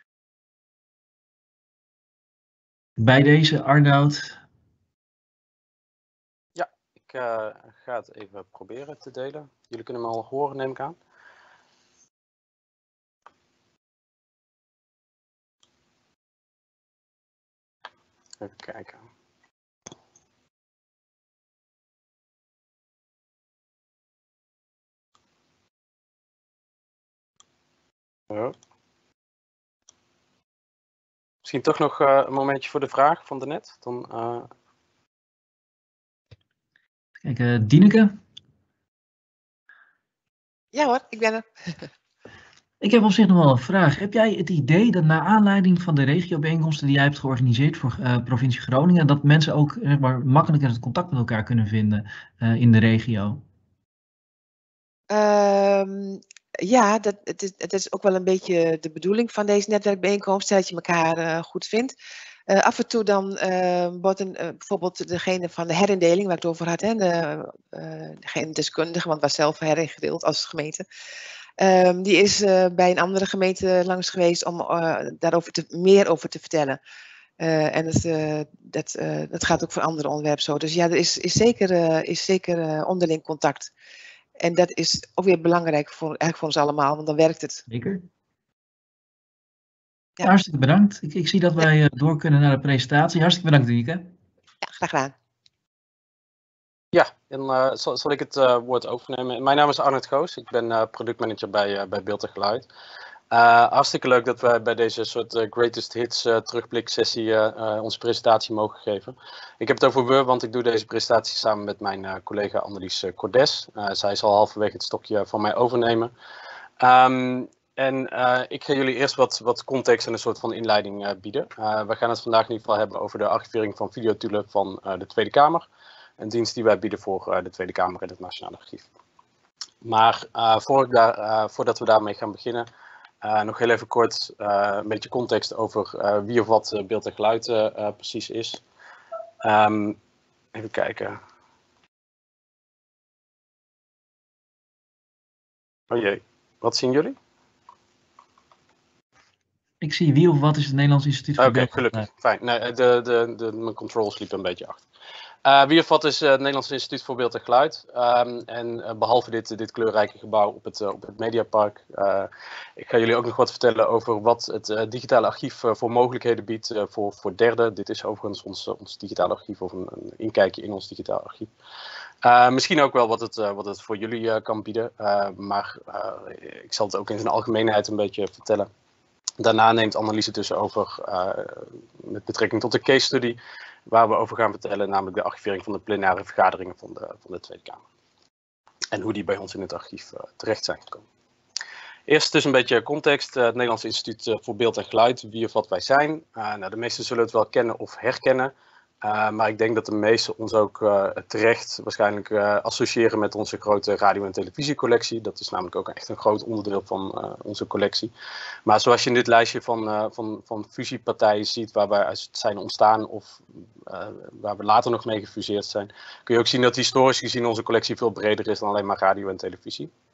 bij deze, Arnoud.
Ja, ik uh, ga het even proberen te delen. Jullie kunnen me al horen, neem ik aan. Even kijken. Zo. Misschien toch nog uh, een momentje voor de vraag van daarnet. Dan, uh...
Kijk, uh, Dieneke.
Ja hoor, ik ben er.
Ik heb op zich nog wel een vraag. Heb jij het idee dat na aanleiding van de regiobijeenkomsten die jij hebt georganiseerd voor uh, provincie Groningen, dat mensen ook zeg maar, makkelijker het contact met elkaar kunnen vinden uh, in de regio?
Um, ja, dat, het, is, het is ook wel een beetje de bedoeling van deze netwerkbijeenkomst, dat je elkaar uh, goed vindt. Uh, af en toe dan uh, wordt een, uh, bijvoorbeeld degene van de herindeling, waar ik het over had, hè, de, uh, degene deskundige, want was zelf heringedeeld als gemeente. Um, die is uh, bij een andere gemeente langs geweest om uh, daarover te, meer over te vertellen. Uh, en het, uh, dat, uh, dat gaat ook voor andere onderwerpen zo. Dus ja, er is, is zeker, uh, is zeker uh, onderling contact. En dat is ook weer belangrijk voor, eigenlijk voor ons allemaal, want dan werkt het.
Zeker.
Ja.
Hartstikke bedankt. Ik, ik zie dat wij uh, door kunnen naar de presentatie. Hartstikke bedankt, Dieneke.
Ja, graag gedaan.
Ja, en uh, zal, zal ik het uh, woord overnemen. Mijn naam is Arnoud Goos. Ik ben uh, productmanager bij, uh, bij Beeld en Geluid. Uh, hartstikke leuk dat we bij deze soort uh, Greatest Hits uh, terugblik-sessie uh, uh, onze presentatie mogen geven. Ik heb het over we, want ik doe deze presentatie samen met mijn uh, collega Annelies uh, Cordes. Uh, zij zal halverwege het stokje van mij overnemen. Um, en uh, ik ga jullie eerst wat, wat context en een soort van inleiding uh, bieden. Uh, we gaan het vandaag in ieder geval hebben over de archivering van videotulen van uh, de Tweede Kamer. Een dienst die wij bieden voor uh, de Tweede Kamer en het Nationaal Archief. Maar uh, voor ik daar, uh, voordat we daarmee gaan beginnen, uh, nog heel even kort uh, een beetje context over uh, wie of wat uh, Beeld en Geluid uh, uh, precies is. Um, even kijken. Oh jee, wat zien jullie?
Ik zie wie of wat is het Nederlands Instituut voor
Oké, okay, gelukkig. Fijn. Nee, de, de, de, mijn controls liepen een beetje achter. Uh, wie of wat is uh, het Nederlands Instituut voor Beeld en Geluid. Um, en uh, behalve dit, dit kleurrijke gebouw op het, uh, op het Mediapark. Uh, ik ga jullie ook nog wat vertellen over wat het uh, digitale archief uh, voor mogelijkheden biedt uh, voor, voor derden. Dit is overigens ons, uh, ons digitale archief of een, een inkijkje in ons digitale archief. Uh, misschien ook wel wat het, uh, wat het voor jullie uh, kan bieden. Uh, maar uh, ik zal het ook in zijn algemeenheid een beetje vertellen. Daarna neemt Annelies het dus over uh, met betrekking tot de case study waar we over gaan vertellen, namelijk de archivering van de plenaire vergaderingen van de, van de Tweede Kamer. En hoe die bij ons in het archief uh, terecht zijn gekomen. Eerst dus een beetje context. Uh, het Nederlands Instituut voor Beeld en Geluid, wie of wat wij zijn. Uh, nou, de meesten zullen het wel kennen of herkennen. Uh, maar ik denk dat de meesten ons ook uh, terecht waarschijnlijk uh, associëren met onze grote radio- en televisiecollectie. Dat is namelijk ook echt een groot onderdeel van uh, onze collectie. Maar zoals je in dit lijstje van, uh, van, van fusiepartijen ziet waar wij zijn ontstaan of uh, waar we later nog mee gefuseerd zijn, kun je ook zien dat historisch gezien onze collectie veel breder is dan alleen maar radio en televisie.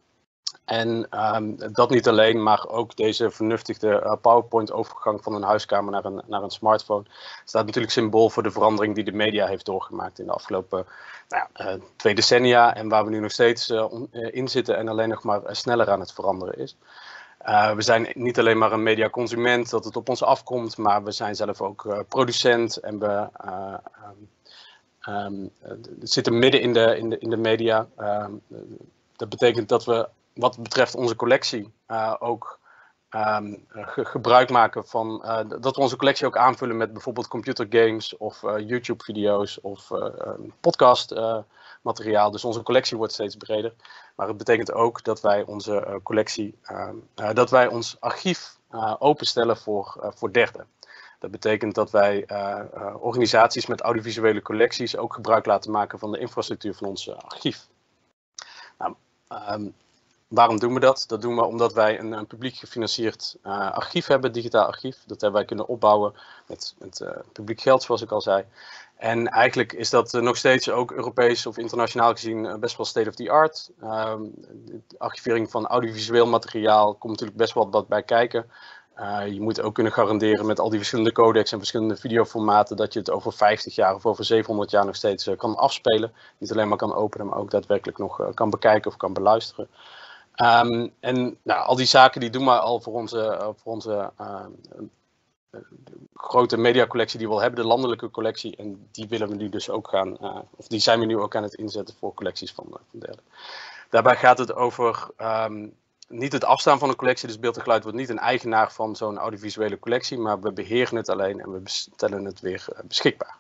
En um, dat niet alleen, maar ook deze vernuftige uh, PowerPoint-overgang van een huiskamer naar een, naar een smartphone staat natuurlijk symbool voor de verandering die de media heeft doorgemaakt in de afgelopen nou ja, uh, twee decennia en waar we nu nog steeds uh, in zitten en alleen nog maar uh, sneller aan het veranderen is. Uh, we zijn niet alleen maar een mediaconsument, dat het op ons afkomt, maar we zijn zelf ook uh, producent en we uh, um, um, uh, zitten midden in de, in de, in de media. Uh, dat betekent dat we wat betreft onze collectie uh, ook um, ge gebruik maken van, uh, dat we onze collectie ook aanvullen met bijvoorbeeld computergames of uh, YouTube-video's of uh, podcastmateriaal. Uh, dus onze collectie wordt steeds breder. Maar het betekent ook dat wij onze uh, collectie, uh, uh, dat wij ons archief uh, openstellen voor, uh, voor derden. Dat betekent dat wij uh, uh, organisaties met audiovisuele collecties ook gebruik laten maken van de infrastructuur van ons uh, archief. Nou, um, Waarom doen we dat? Dat doen we omdat wij een, een publiek gefinancierd uh, archief hebben, digitaal archief. Dat hebben wij kunnen opbouwen met, met uh, publiek geld, zoals ik al zei. En eigenlijk is dat uh, nog steeds ook Europees of internationaal gezien uh, best wel state of the art. Uh, de archivering van audiovisueel materiaal komt natuurlijk best wel wat bij kijken. Uh, je moet ook kunnen garanderen met al die verschillende codecs en verschillende videoformaten dat je het over vijftig jaar of over zevenhonderd jaar nog steeds uh, kan afspelen. Niet alleen maar kan openen, maar ook daadwerkelijk nog uh, kan bekijken of kan beluisteren. Um, en nou, al die zaken die doen we al voor onze, uh, voor onze uh, uh, grote mediacollectie die we al hebben, de landelijke collectie. En die willen we nu dus ook gaan, uh, of die zijn we nu ook aan het inzetten voor collecties van, uh, van derden. Daarbij gaat het over um, niet het afstaan van een collectie, dus beeld en geluid wordt niet een eigenaar van zo'n audiovisuele collectie, maar we beheren het alleen en we stellen het weer uh, beschikbaar.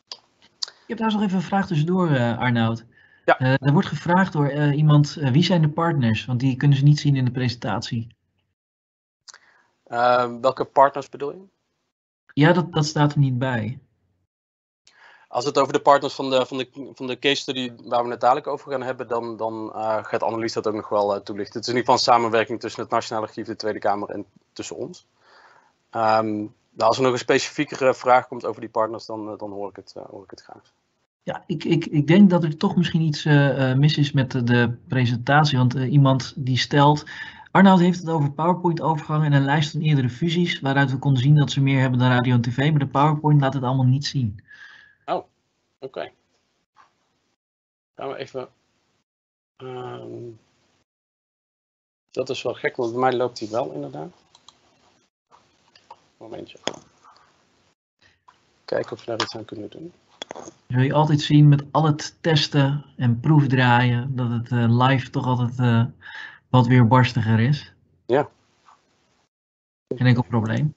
Ik heb trouwens nog even een vraag tussendoor, uh, Arnoud.
Ja.
Uh, er wordt gevraagd door uh, iemand, uh, wie zijn de partners? Want die kunnen ze niet zien in de presentatie.
Uh, welke partners bedoel je?
Ja, dat, dat staat er niet bij.
Als het over de partners van de, van de, van de case study waar we het dadelijk over gaan hebben, dan, dan uh, gaat Annelies dat ook nog wel uh, toelichten. Het is in ieder geval een samenwerking tussen het Nationaal Archief, de Tweede Kamer en tussen ons. Um, nou, als er nog een specifiekere vraag komt over die partners, dan, uh, dan hoor, ik het, uh, hoor ik het graag.
Ja, ik, ik, ik denk dat er toch misschien iets uh, mis is met de, de presentatie. Want uh, iemand die stelt, Arnoud heeft het over PowerPoint-overgang en een lijst van eerdere fusies, waaruit we konden zien dat ze meer hebben dan radio en tv, maar de PowerPoint laat het allemaal niet zien.
Oh, oké. Okay. Gaan we even... Um, dat is wel gek, want bij mij loopt hij wel inderdaad. Momentje. Kijken of we daar iets aan kunnen doen.
Zul je altijd zien met al het testen en proefdraaien dat het uh, live toch altijd uh, wat weerbarstiger is?
Ja.
Geen enkel probleem.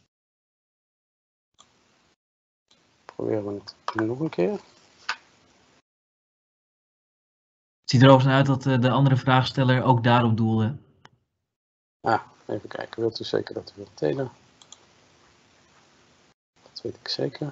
Proberen we het nog een keer.
Het ziet er overigens uit dat uh, de andere vraagsteller ook daarop doelde.
Ah, even kijken. Wilt u zeker dat u wilt delen? Dat weet ik zeker.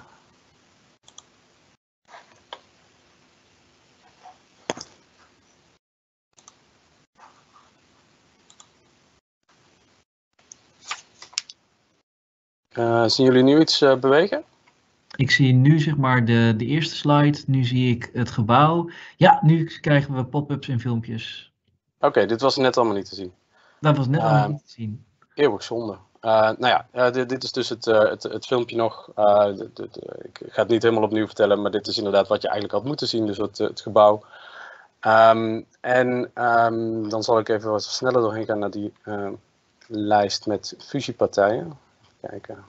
Uh, zien jullie nu iets uh, bewegen?
Ik zie nu zeg maar de, de eerste slide, nu zie ik het gebouw. Ja, nu krijgen we pop-ups en filmpjes.
Oké, okay, dit was net allemaal niet te zien.
Dat was net
uh,
allemaal niet te zien.
Eeuwig zonde. Uh, nou ja, uh, dit, dit is dus het, uh, het, het filmpje nog. Uh, de, de, de, ik ga het niet helemaal opnieuw vertellen, maar dit is inderdaad wat je eigenlijk had moeten zien, dus het, het gebouw. Um, en um, dan zal ik even wat sneller doorheen gaan naar die uh, lijst met fusiepartijen. Even kijken.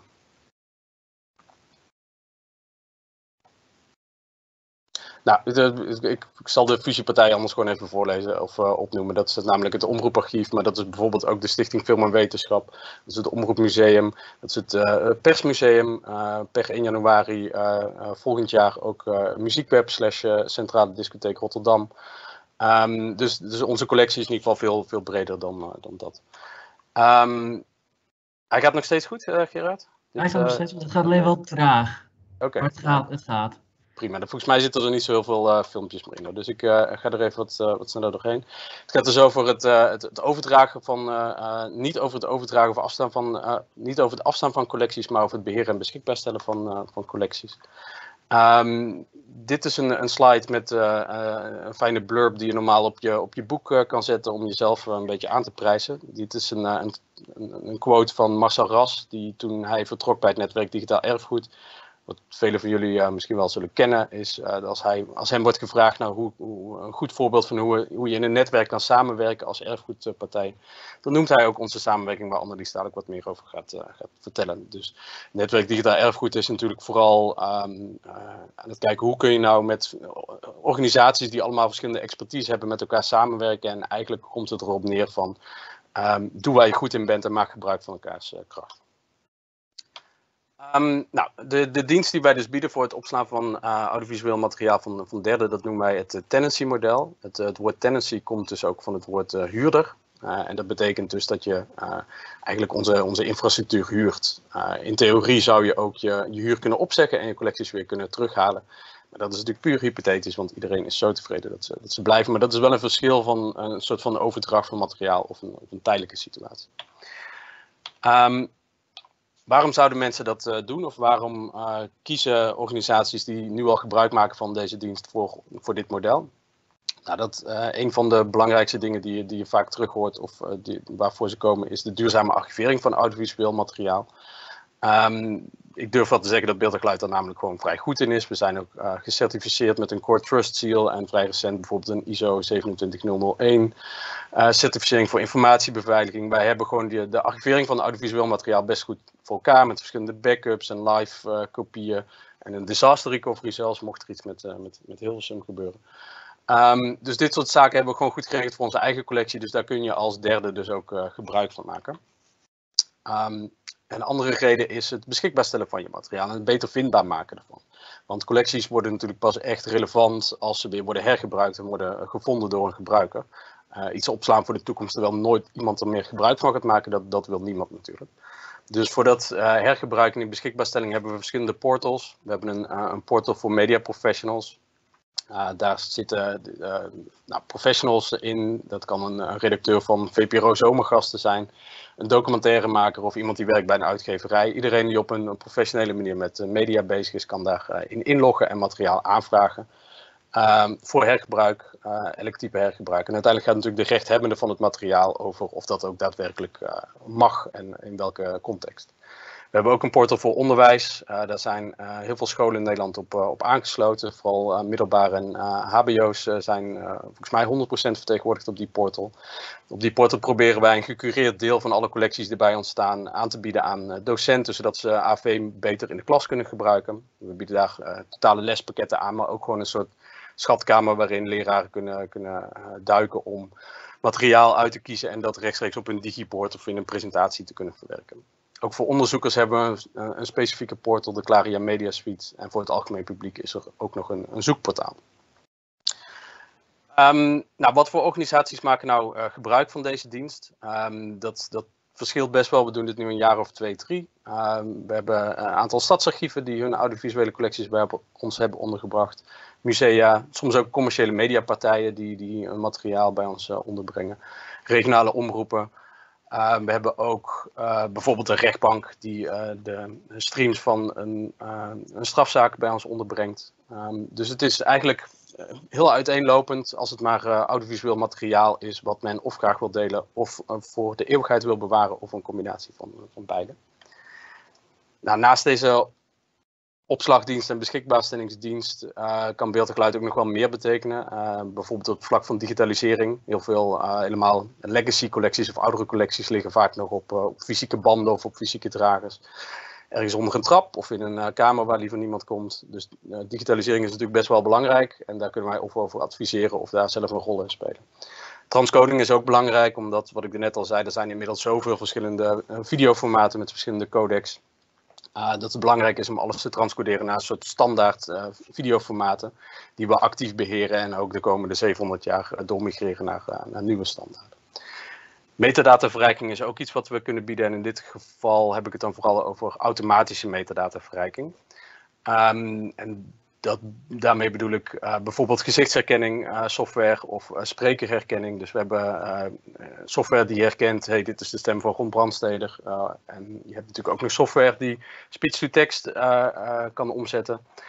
Nou, ik, ik zal de fusiepartij anders gewoon even voorlezen of uh, opnoemen. Dat is namelijk het Omroeparchief, maar dat is bijvoorbeeld ook de Stichting Film en Wetenschap. Dat is het Omroepmuseum, dat is het uh, Persmuseum. Uh, per één januari uh, uh, volgend jaar ook uh, Muziekweb slash uh, Centrale Discotheek Rotterdam. Um, dus, dus onze collectie is in ieder geval veel, veel breder dan, uh, dan dat. Um, hij gaat nog steeds goed, uh, Gerard?
Dit, hij gaat nog steeds goed, het gaat alleen wel traag.
Oké. Okay.
Maar het gaat, het gaat.
Prima, volgens mij zitten er niet zo heel veel uh, filmpjes meer in. Dus ik uh, ga er even wat, uh, wat sneller doorheen. Het gaat dus over het, uh, het, het overdragen van, uh, uh, niet over het overdragen of afstaan van, uh, niet over het afstaan van collecties, maar over het beheer en beschikbaar stellen van, uh, van collecties. Um, dit is een, een slide met uh, uh, een fijne blurb die je normaal op je, op je boek uh, kan zetten om jezelf uh, een beetje aan te prijzen. Dit is een, uh, een, een quote van Marcel Ras, die toen hij vertrok bij het netwerk Digitaal Erfgoed, wat velen van jullie uh, misschien wel zullen kennen, is uh, dat als, hij, als hem wordt gevraagd nou, hoe, hoe, een goed voorbeeld van hoe, hoe je in een netwerk kan samenwerken als erfgoedpartij, dan noemt hij ook onze samenwerking waar Annelies daar ook wat meer over gaat, uh, gaat vertellen. Dus het netwerk Digitaal Erfgoed is natuurlijk vooral um, uh, aan het kijken hoe kun je nou met organisaties die allemaal verschillende expertise hebben met elkaar samenwerken, en eigenlijk komt het erop neer van um, doe waar je goed in bent en maak gebruik van elkaars uh, kracht. Um, nou, de, de dienst die wij dus bieden voor het opslaan van uh, audiovisueel materiaal van, van derden, dat noemen wij het uh, tenancy model. Het, uh, het woord tenancy komt dus ook van het woord uh, huurder. Uh, en dat betekent dus dat je uh, eigenlijk onze, onze infrastructuur huurt. Uh, in theorie zou je ook je, je huur kunnen opzeggen en je collecties weer kunnen terughalen. Maar dat is natuurlijk puur hypothetisch, want iedereen is zo tevreden dat ze, dat ze blijven. Maar dat is wel een verschil van een soort van overdracht van materiaal of een, of een tijdelijke situatie. Um, Waarom zouden mensen dat uh, doen, of waarom uh, kiezen organisaties die nu al gebruik maken van deze dienst voor, voor dit model? Nou, dat uh, een van de belangrijkste dingen die je, die je vaak terug hoort of uh, die, waarvoor ze komen is de duurzame archivering van audiovisueel materiaal. Um, ik durf wel te zeggen dat Beeld en Geluid daar namelijk gewoon vrij goed in is. We zijn ook uh, gecertificeerd met een Core Trust Seal en vrij recent bijvoorbeeld een I S O zevenentwintighonderdéén uh, certificering voor informatiebeveiliging. Wij hebben gewoon die, de archivering van audiovisueel materiaal best goed voor elkaar met verschillende backups en live uh, kopieën en een disaster recovery zelfs, mocht er iets met, uh, met, met Hilversum gebeuren. Um, dus dit soort zaken hebben we gewoon goed geregeld voor onze eigen collectie, dus daar kun je als derde dus ook uh, gebruik van maken. Um, Een andere reden is het beschikbaar stellen van je materiaal en het beter vindbaar maken ervan. Want collecties worden natuurlijk pas echt relevant als ze weer worden hergebruikt en worden gevonden door een gebruiker. Uh, iets opslaan voor de toekomst terwijl nooit iemand er meer gebruik van gaat maken, dat, dat wil niemand natuurlijk. Dus voor dat uh, hergebruik en die beschikbaarstelling hebben we verschillende portals. We hebben een, uh, een portal voor media professionals. Uh, daar zitten uh, nou, professionals in, dat kan een, een redacteur van V P R O Zomergasten zijn, een documentairemaker of iemand die werkt bij een uitgeverij. Iedereen die op een, een professionele manier met uh, media bezig is, kan daarin uh, in inloggen en materiaal aanvragen. Uh, voor hergebruik, uh, elk type hergebruik. En uiteindelijk gaat natuurlijk de rechthebbende van het materiaal over of dat ook daadwerkelijk uh, mag en in welke context. We hebben ook een portal voor onderwijs. Uh, daar zijn uh, heel veel scholen in Nederland op, uh, op aangesloten. Vooral uh, middelbare en uh, H B O's uh, zijn uh, volgens mij honderd procent vertegenwoordigd op die portal. Op die portal proberen wij een gecureerd deel van alle collecties die bij ons staan aan te bieden aan uh, docenten, zodat ze A V beter in de klas kunnen gebruiken. We bieden daar uh, totale lespakketten aan, maar ook gewoon een soort schatkamer waarin leraren kunnen, kunnen uh, duiken om materiaal uit te kiezen en dat rechtstreeks op een digiboard of in een presentatie te kunnen verwerken. Ook voor onderzoekers hebben we een, een specifieke portal, de Claria Media Suite. En voor het algemeen publiek is er ook nog een, een zoekportaal. Um, nou, wat voor organisaties maken nou uh, gebruik van deze dienst? Um, dat, dat verschilt best wel. We doen dit nu een jaar of twee, drie. Um, we hebben een aantal stadsarchieven die hun audiovisuele collecties bij ons hebben ondergebracht. Musea, soms ook commerciële mediapartijen die, die hun materiaal bij ons uh, onderbrengen. Regionale omroepen. Uh, we hebben ook uh, bijvoorbeeld een rechtbank die uh, de streams van een, uh, een strafzaak bij ons onderbrengt. Um, dus het is eigenlijk uh, heel uiteenlopend als het maar uh, audiovisueel materiaal is wat men of graag wil delen of uh, voor de eeuwigheid wil bewaren of een combinatie van, van beide. Nou, naast deze opslagdienst en beschikbaarstellingsdienst uh, kan Beeld en Geluid ook nog wel meer betekenen. Uh, bijvoorbeeld op het vlak van digitalisering. Heel veel uh, helemaal legacy collecties of oudere collecties liggen vaak nog op, uh, op fysieke banden of op fysieke dragers. Ergens onder een trap of in een uh, kamer waar liever niemand komt. Dus uh, digitalisering is natuurlijk best wel belangrijk. En daar kunnen wij of over adviseren of daar zelf een rol in spelen. Transcoding is ook belangrijk, omdat, wat ik er net al zei, er zijn inmiddels zoveel verschillende uh, videoformaten met verschillende codecs. Uh, dat het belangrijk is om alles te transcoderen naar een soort standaard uh, videoformaten die we actief beheren en ook de komende zevenhonderd jaar uh, doormigreren naar, uh, naar nieuwe standaarden. Metadataverrijking is ook iets wat we kunnen bieden en in dit geval heb ik het dan vooral over automatische metadataverrijking. Um, en dat, daarmee bedoel ik uh, bijvoorbeeld gezichtsherkenning uh, software of uh, sprekerherkenning. Dus we hebben uh, software die herkent, hey, dit is de stem van Ron Brandsteder. Uh, en je hebt natuurlijk ook nog software die speech-to-text uh, uh, kan omzetten.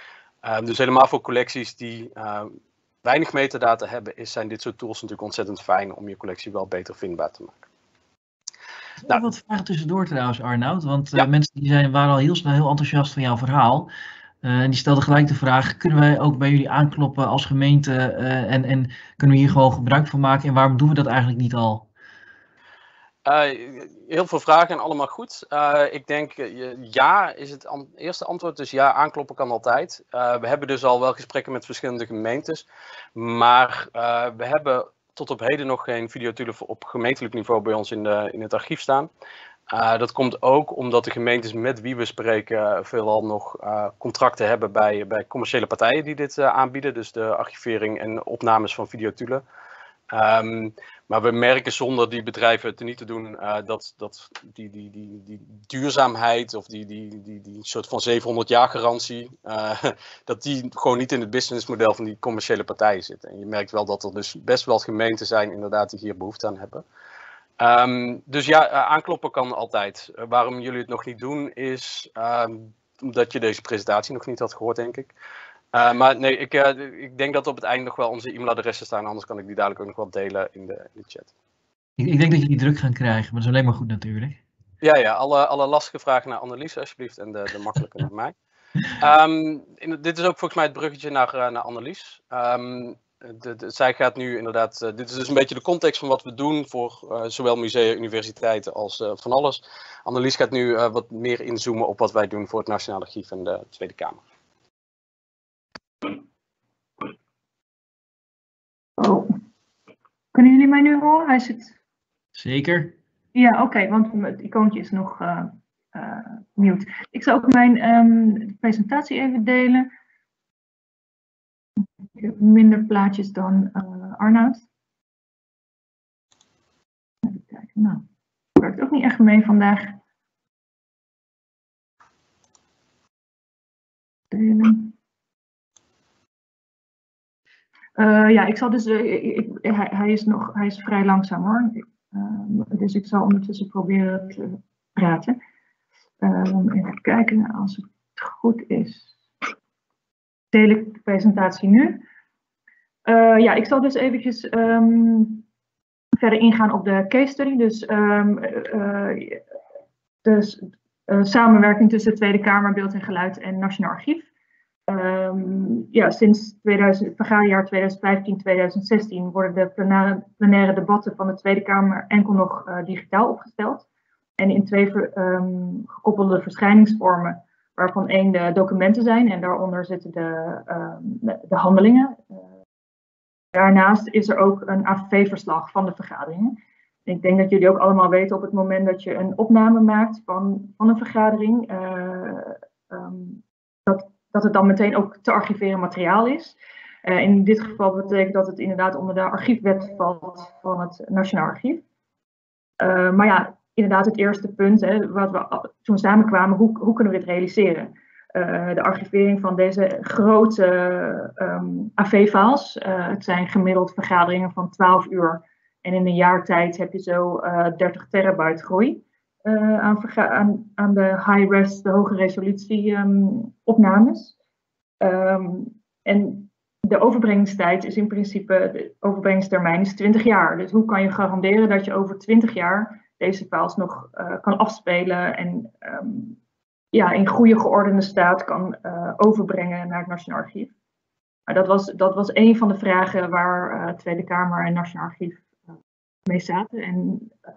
Uh, dus helemaal voor collecties die uh, weinig metadata hebben, is, zijn dit soort tools natuurlijk ontzettend fijn om je collectie wel beter vindbaar te maken.
Nou, wat vragen tussendoor trouwens, Arnoud, want uh,
ja.
mensen die zijn, waren al heel snel heel enthousiast van jouw verhaal. Uh, en die stelden gelijk de vraag, kunnen wij ook bij jullie aankloppen als gemeente uh, en, en kunnen we hier gewoon gebruik van maken en waarom doen we dat eigenlijk niet al?
Uh, heel veel vragen en allemaal goed. Uh, ik denk uh, ja is het an- eerste antwoord, dus ja, aankloppen kan altijd. Uh, we hebben dus al wel gesprekken met verschillende gemeentes, maar uh, we hebben tot op heden nog geen videotoolen op gemeentelijk niveau bij ons in, de, in het archief staan. Uh, dat komt ook omdat de gemeentes met wie we spreken veelal nog uh, contracten hebben bij, bij commerciële partijen die dit uh, aanbieden. Dus de archivering en opnames van videotoolen. Um, maar we merken zonder die bedrijven te niet te doen uh, dat, dat die, die, die, die duurzaamheid of die, die, die, die soort van zevenhonderd jaar garantie, uh, dat die gewoon niet in het businessmodel van die commerciële partijen zit. En je merkt wel dat er dus best wel gemeenten zijn inderdaad die hier behoefte aan hebben. Um, dus ja, uh, aankloppen kan altijd. Uh, waarom jullie het nog niet doen is um, omdat je deze presentatie nog niet had gehoord, denk ik. Uh, maar nee, ik, uh, ik denk dat op het eind nog wel onze e-mailadressen staan, anders kan ik die dadelijk ook nog wel delen in de, in de chat.
Ik, ik denk dat jullie druk gaan krijgen, maar dat is alleen maar goed natuurlijk.
Ja, ja, alle, alle lastige vragen naar Annelies alsjeblieft en de, de makkelijke naar mij. Um, in, dit is ook volgens mij het bruggetje naar, uh, naar Annelies. Um, de, de, zij gaat nu inderdaad, uh, dit is dus een beetje de context van wat we doen voor uh, zowel musea, universiteiten als uh, van alles. Annelies gaat nu uh, wat meer inzoomen op wat wij doen voor het Nationaal Archief en de Tweede Kamer.
Oh. Kunnen jullie mij nu horen? Hij zit...
Zeker.
Ja, oké, okay, want het icoontje is nog uh, uh, mute. Ik zal ook mijn um, presentatie even delen. Ik heb minder plaatjes dan uh, Arnoud. Even kijken. Nou, het werkt ook niet echt mee vandaag. Delen. Uh, ja, ik zal dus. Uh, ik, ik, hij, hij is nog. Hij is vrij langzaam hoor. Uh, dus ik zal ondertussen proberen te praten. Uh, even kijken als het goed is. Deel ik de presentatie nu. Uh, ja, ik zal dus eventjes um, verder ingaan op de case study. Dus um, uh, de uh, samenwerking tussen de Tweede Kamer, Beeld en Geluid en Nationaal Archief. Um, ja, sinds tweeduizend, het vergaderjaar tweeduizend vijftien tweeduizend zestien worden de plenaire, plenaire debatten van de Tweede Kamer enkel nog uh, digitaal opgesteld. En in twee ver, um, gekoppelde verschijningsvormen, waarvan één de documenten zijn en daaronder zitten de, um, de, de handelingen. Uh, daarnaast is er ook een A V V-verslag van de vergaderingen. Ik denk dat jullie ook allemaal weten op het moment dat je een opname maakt van, van een vergadering, uh, um, dat dat het dan meteen ook te archiveren materiaal is. Uh, in dit geval betekent dat het inderdaad onder de archiefwet valt van het Nationaal Archief. Uh, maar ja, inderdaad het eerste punt, hè, wat we toen samenkwamen, hoe, hoe kunnen we dit realiseren? Uh, de archivering van deze grote um, A V-files. Uh, het zijn gemiddeld vergaderingen van twaalf uur. En in een jaar tijd heb je zo uh, dertig terabyte groei. Uh, aan, aan, aan de high-res, de hoge resolutie um, opnames. Um, en de overbrengingstijd is in principe, de overbrengingstermijn is twintig jaar. Dus hoe kan je garanderen dat je over twintig jaar deze files nog uh, kan afspelen en um, ja, in goede geordende staat kan uh, overbrengen naar het Nationaal Archief? Maar dat was, dat was een van de vragen waar uh, Tweede Kamer en Nationaal Archief uh, mee zaten. En, uh,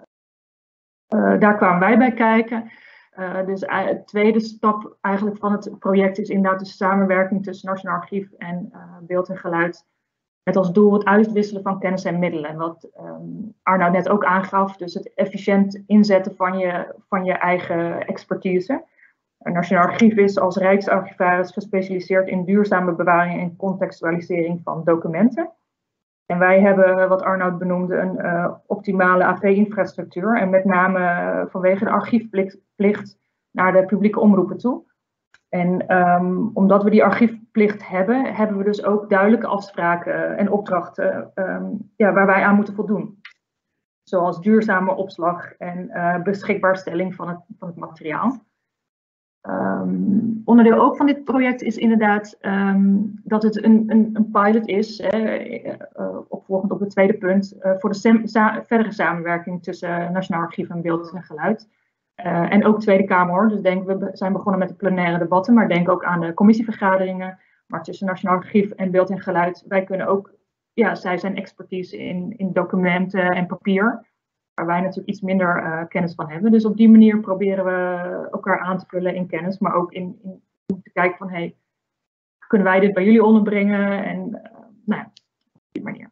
Uh, daar kwamen wij bij kijken. Uh, dus uh, de tweede stap eigenlijk van het project is inderdaad de samenwerking tussen Nationaal Archief en uh, Beeld en Geluid. Met als doel het uitwisselen van kennis en middelen. Wat um, Arnoud net ook aangaf, dus het efficiënt inzetten van je, van je eigen expertise. Het Nationaal Archief is als Rijksarchivaris gespecialiseerd in duurzame bewaring en contextualisering van documenten. En wij hebben, wat Arnoud benoemde, een uh, optimale A V-infrastructuur. En met name uh, vanwege de archiefplicht naar de publieke omroepen toe. En um, omdat we die archiefplicht hebben, hebben we dus ook duidelijke afspraken en opdrachten um, ja, waar wij aan moeten voldoen. Zoals duurzame opslag en uh, beschikbaarstelling van het, van het materiaal. Um, onderdeel ook van dit project is inderdaad um, dat het een, een, een pilot is, hè, uh, opvolgend op het tweede punt, uh, voor de sem, sa verdere samenwerking tussen Nationaal Archief en Beeld en Geluid. Uh, en ook Tweede Kamer hoor, dus denk, we zijn begonnen met de plenaire debatten, maar denk ook aan de commissievergaderingen. Maar tussen Nationaal Archief en Beeld en Geluid, wij kunnen ook, ja, zij zijn expertise in, in documenten en papier. Waar wij natuurlijk iets minder uh, kennis van hebben. Dus op die manier proberen we elkaar aan te vullen in kennis. Maar ook in, in om te kijken van, hey, kunnen wij dit bij jullie onderbrengen? En uh, nou ja, op die manier.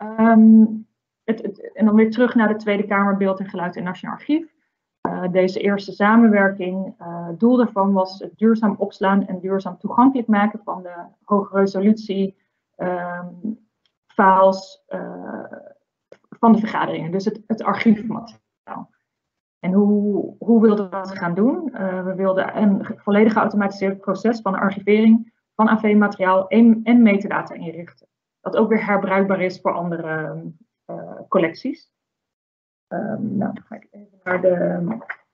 Um, het, het, en dan weer terug naar de Tweede Kamer Beeld en Geluid en Nationaal Archief. Uh, deze eerste samenwerking, uh, het doel daarvan was het duurzaam opslaan en duurzaam toegankelijk maken van de hoge resolutie um, files uh, van de vergaderingen, dus het, het archiefmateriaal. En hoe, hoe wilden we dat gaan doen? Uh, we wilden een volledig geautomatiseerd proces van archivering van A V-materiaal en, en metadata inrichten. Dat ook weer herbruikbaar is voor andere uh, collecties. Um, nou, dan ga ik even naar de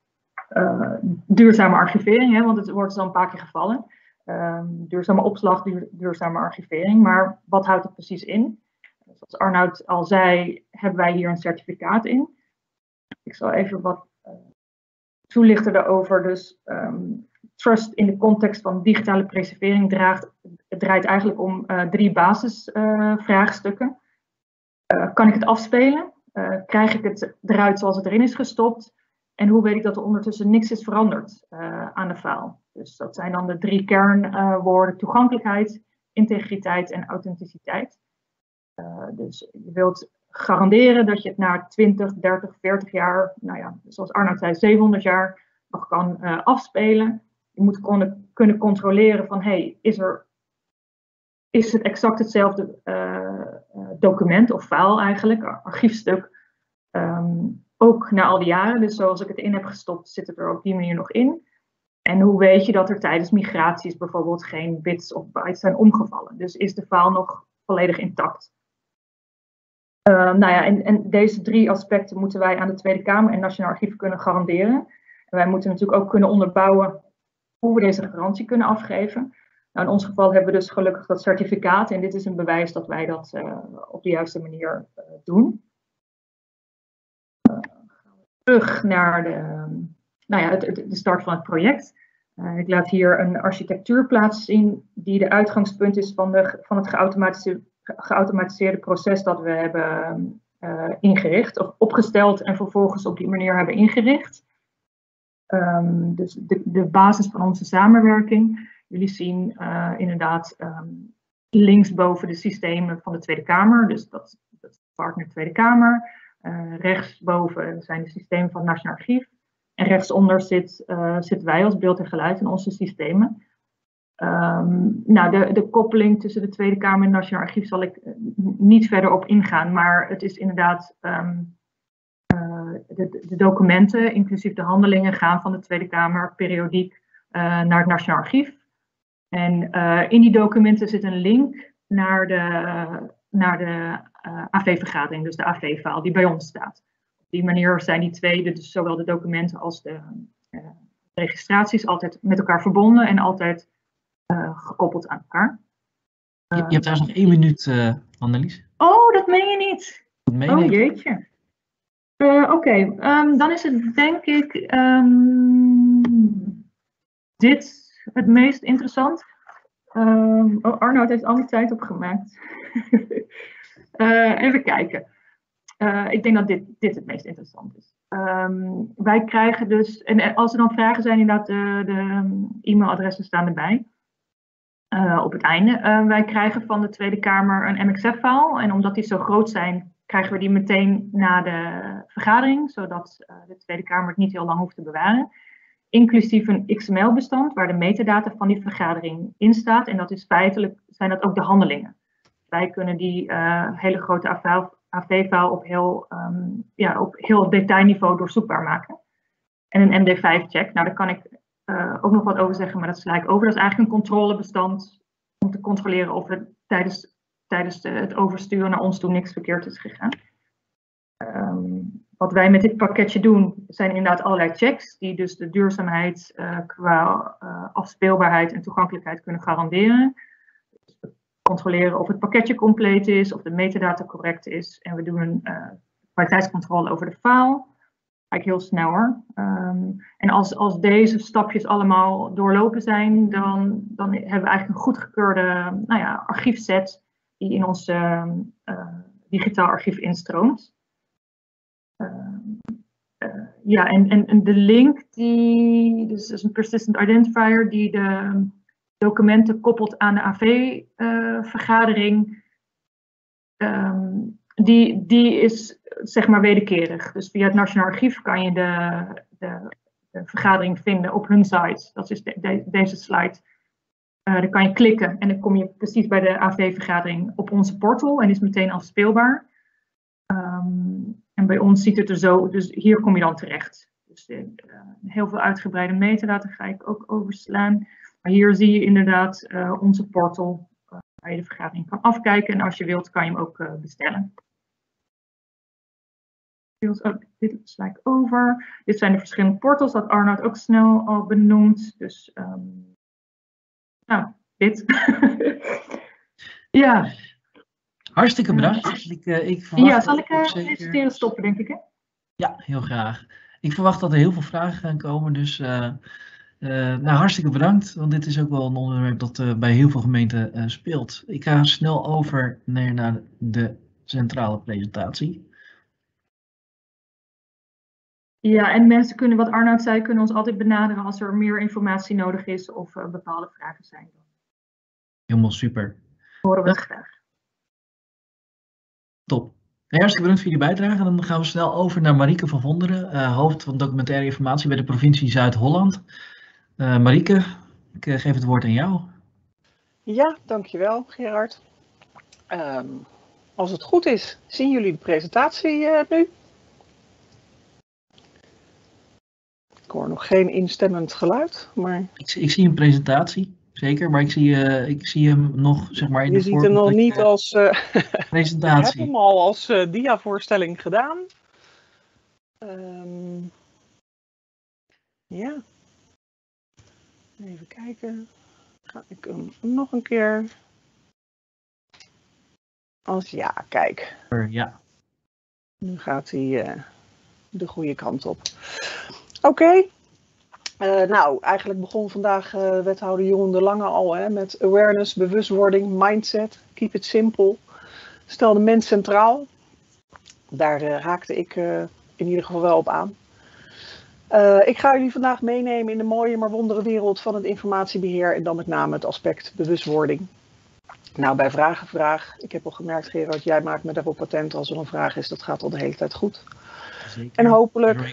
uh, duurzame archivering, hè, want het wordt al een paar keer gevallen. Um, duurzame opslag, duur, duurzame archivering, maar wat houdt het precies in? Zoals Arnoud al zei, hebben wij hier een certificaat in. Ik zal even wat uh, toelichten daarover. Dus um, trust in de context van digitale preservering draagt, het draait eigenlijk om uh, drie basisvraagstukken. Uh, uh, kan ik het afspelen? Uh, krijg ik het eruit zoals het erin is gestopt? En hoe weet ik dat er ondertussen niks is veranderd uh, aan de file? Dus dat zijn dan de drie kernwoorden: uh, toegankelijkheid, integriteit en authenticiteit. Uh, dus je wilt garanderen dat je het na twintig, dertig, veertig jaar, nou ja, zoals Arnoud zei, zevenhonderd jaar nog kan uh, afspelen. Je moet kon, kunnen controleren van, hey, is, er, is het exact hetzelfde uh, document of file eigenlijk, archiefstuk, um, ook na al die jaren. Dus zoals ik het in heb gestopt, zit het er op die manier nog in. En hoe weet je dat er tijdens migraties bijvoorbeeld geen bits of bytes zijn omgevallen? Dus is de file nog volledig intact? Uh, nou ja, en, en deze drie aspecten moeten wij aan de Tweede Kamer en Nationaal Archief kunnen garanderen. En wij moeten natuurlijk ook kunnen onderbouwen hoe we deze garantie kunnen afgeven. Nou, in ons geval hebben we dus gelukkig dat certificaat en dit is een bewijs dat wij dat uh, op de juiste manier uh, doen. Uh, gaan we terug naar de, nou ja, het, het, de start van het project. Uh, ik laat hier een architectuurplaats zien die de uitgangspunt is van, de, van het geautomatiseerde geautomatiseerde proces dat we hebben uh, ingericht, of opgesteld en vervolgens op die manier hebben ingericht. Um, dus de, de basis van onze samenwerking. Jullie zien uh, inderdaad um, linksboven de systemen van de Tweede Kamer, dus dat, dat is partner Tweede Kamer. Uh, rechtsboven zijn de systemen van het Nationaal Archief. En rechtsonder zit, uh, zitten wij als Beeld en Geluid in onze systemen. Um, nou, de, de koppeling tussen de Tweede Kamer en het Nationaal Archief zal ik niet verder op ingaan, maar het is inderdaad um, uh, de, de documenten, inclusief de handelingen, gaan van de Tweede Kamer periodiek uh, naar het Nationaal Archief. En uh, in die documenten zit een link naar de, uh, naar de uh, A V-vergadering, dus de A V-file die bij ons staat. Op die manier zijn die twee, dus zowel de documenten als de uh, registraties, altijd met elkaar verbonden en altijd Uh, gekoppeld aan elkaar.
Uh, je, je hebt trouwens nog één minuut, uh, Annelies.
Oh, dat meen je niet.
Dat meen
oh
ik.
jeetje. Uh, Oké, okay. um, dan is het denk ik um, dit het meest interessant. Um, oh, Arnoud heeft al die tijd opgemaakt. uh, even kijken. Uh, ik denk dat dit, dit het meest interessant is. Um, wij krijgen dus, en als er dan vragen zijn, inderdaad, de, de e-mailadressen staan erbij. Uh, op het einde. Uh, wij krijgen van de Tweede Kamer een M X F-file. En omdat die zo groot zijn, krijgen we die meteen na de vergadering. Zodat uh, de Tweede Kamer het niet heel lang hoeft te bewaren. Inclusief een X M L-bestand waar de metadata van die vergadering in staat. En dat is feitelijk, zijn dat ook de handelingen. Wij kunnen die uh, hele grote A V-file op heel, um, ja, op heel detailniveau doorzoekbaar maken. En een M D vijf check, nou daar kan ik uh, ook nog wat over zeggen, maar dat sla ik over. Dat is eigenlijk een controlebestand om te controleren of er tijdens, tijdens de, het oversturen naar ons toe niks verkeerd is gegaan. Um, wat wij met dit pakketje doen, zijn inderdaad allerlei checks die dus de duurzaamheid uh, qua uh, afspeelbaarheid en toegankelijkheid kunnen garanderen. Dus we controleren of het pakketje compleet is, of de metadata correct is. En we doen een uh, kwaliteitscontrole over de file. Eigenlijk heel snel hoor. Um, en als, als deze stapjes allemaal doorlopen zijn, dan, dan hebben we eigenlijk een goedgekeurde nou ja, archiefset die in ons uh, uh, digitaal archief instroomt. Uh, uh, ja, en, en, en de link, die, dus is een persistent identifier die de documenten koppelt aan de A V-vergadering. Uh, um, die, die is zeg maar wederkerig. Dus via het Nationaal Archief kan je de, de, de vergadering vinden op hun site. Dat is de, de, deze slide. Uh, dan kan je klikken en dan kom je precies bij de A V-vergadering op onze portal en is meteen afspeelbaar. Um, en bij ons ziet het er zo, dus hier kom je dan terecht. Dus uh, heel veel uitgebreide metadata ga ik ook overslaan. Maar hier zie je inderdaad uh, onze portal uh, waar je de vergadering kan afkijken. En als je wilt kan je hem ook uh, bestellen. Oh, dit sla ik over. Dit zijn de verschillende portals, dat Arnoud ook snel al benoemd. Dus, um, nou, dit. Ja.
Hartstikke bedankt. Ik, uh, ik
ja, zal ik uh, presenteren stoppen, denk ik, hè?
Ja, heel graag. Ik verwacht dat er heel veel vragen gaan komen, dus uh, uh, nou, hartstikke bedankt. Want dit is ook wel een onderwerp dat uh, bij heel veel gemeenten uh, speelt. Ik ga snel over naar, naar de centrale presentatie.
Ja, en mensen kunnen, wat Arnoud zei, kunnen ons altijd benaderen als er meer informatie nodig is of uh, bepaalde vragen zijn.
Helemaal super.
Horen we het graag.
Top. Nee, hartstikke bedankt voor jullie bijdrage. Dan gaan we snel over naar Marieke van Vonderen, uh, hoofd van documentaire informatie bij de provincie Zuid-Holland. Uh, Marieke, ik uh, geef het woord aan jou.
Ja, dankjewel Gerard. Um, als het goed is, zien jullie de presentatie uh, nu? Ik hoor nog geen instemmend geluid, maar...
Ik, ik zie een presentatie, zeker, maar ik zie, uh, ik zie hem nog, zeg maar... In
je
de
ziet hem nog niet uh, als... Uh,
presentatie.
Ik heb hem al als uh, diavoorstelling gedaan. Um, ja. Even kijken. Ga ik hem nog een keer... Als ja, kijk.
Ja.
Nu gaat hij uh, de goede kant op. Oké. Okay. Uh, nou, eigenlijk begon vandaag uh, wethouder Jeroen de Lange al hè, met awareness, bewustwording, mindset, keep it simple. Stel de mens centraal. Daar uh, haakte ik uh, in ieder geval wel op aan. Uh, ik ga jullie vandaag meenemen in de mooie maar wondere wereld van het informatiebeheer en dan met name het aspect bewustwording. Nou, bij vragen vraag. Ik heb al gemerkt, Gerard, jij maakt me daarop patent als er een vraag is. Dat gaat al de hele tijd goed.
Zeker.
En hopelijk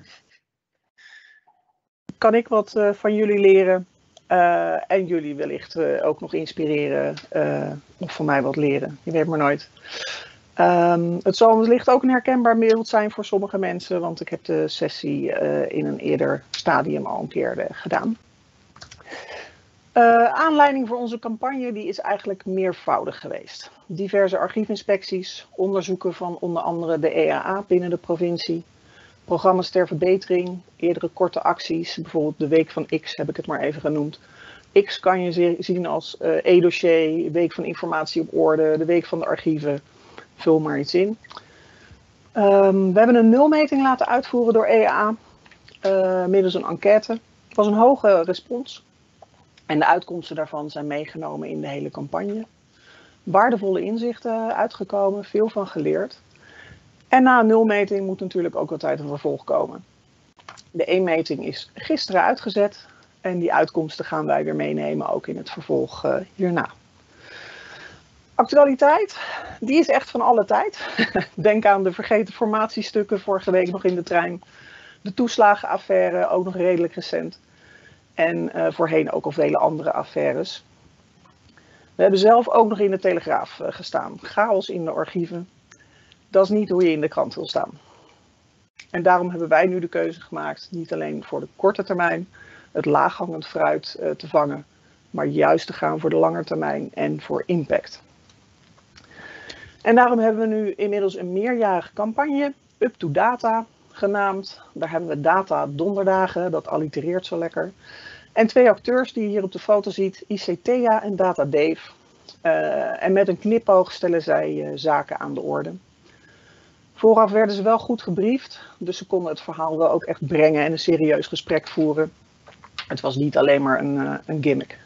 kan ik wat uh, van jullie leren. Uh, en jullie wellicht uh, ook nog inspireren. Uh, of van mij wat leren. Je weet maar nooit. Um, het zal wellicht ook een herkenbaar beeld zijn voor sommige mensen. Want ik heb de sessie uh, in een eerder stadium al een keer uh, gedaan. Uh, aanleiding voor onze campagne die is eigenlijk meervoudig geweest. Diverse archiefinspecties, onderzoeken van onder andere de E A A binnen de provincie, programma's ter verbetering, eerdere korte acties, bijvoorbeeld de Week van X heb ik het maar even genoemd. X kan je zien als uh, e-dossier, Week van Informatie op Orde, de Week van de Archieven, vul maar iets in. Um, we hebben een nulmeting laten uitvoeren door E A A, uh, middels een enquête. Het was een hoge respons. En de uitkomsten daarvan zijn meegenomen in de hele campagne. Waardevolle inzichten uitgekomen, veel van geleerd. En na een nulmeting moet natuurlijk ook altijd een vervolg komen. De één-meting is gisteren uitgezet en die uitkomsten gaan wij weer meenemen, ook in het vervolg uh, hierna. Actualiteit, die is echt van alle tijd. Denk aan de vergeten formatiestukken, vorige week nog in de trein. De toeslagenaffaire, ook nog redelijk recent. En uh, voorheen ook al vele andere affaires. We hebben zelf ook nog in de Telegraaf uh, gestaan. Chaos in de archieven. Dat is niet hoe je in de krant wil staan. En daarom hebben wij nu de keuze gemaakt, niet alleen voor de korte termijn, het laaghangend fruit uh, te vangen, maar juist te gaan voor de lange termijn en voor impact. En daarom hebben we nu inmiddels een meerjarige campagne Up to Data genaamd. Daar hebben we Data Donderdagen, dat allitereert zo lekker. En twee acteurs die je hier op de foto ziet, I C Thea en Data Dave. Uh, en met een knipoog stellen zij uh, zaken aan de orde. Vooraf werden ze wel goed gebriefd, dus ze konden het verhaal wel ook echt brengen en een serieus gesprek voeren. Het was niet alleen maar een, uh, een gimmick.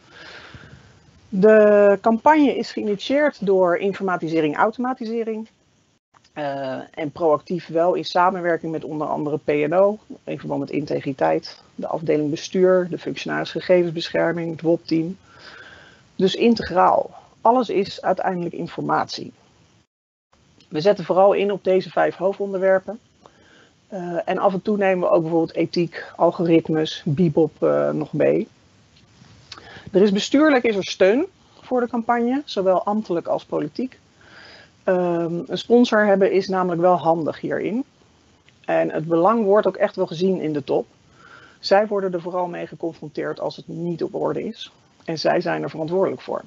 De campagne is geïnitieerd door informatisering-automatisering. Uh, en proactief wel in samenwerking met onder andere P en O, in verband met integriteit, de afdeling bestuur, de functionaris gegevensbescherming, het W O P-team. Dus integraal. Alles is uiteindelijk informatie. We zetten vooral in op deze vijf hoofdonderwerpen. Uh, en af en toe nemen we ook bijvoorbeeld ethiek, algoritmes, bebop uh, nog mee. Er is bestuurlijk is er steun voor de campagne, zowel ambtelijk als politiek. Um, een sponsor hebben is namelijk wel handig hierin. En het belang wordt ook echt wel gezien in de top. Zij worden er vooral mee geconfronteerd als het niet op orde is. En zij zijn er verantwoordelijk voor.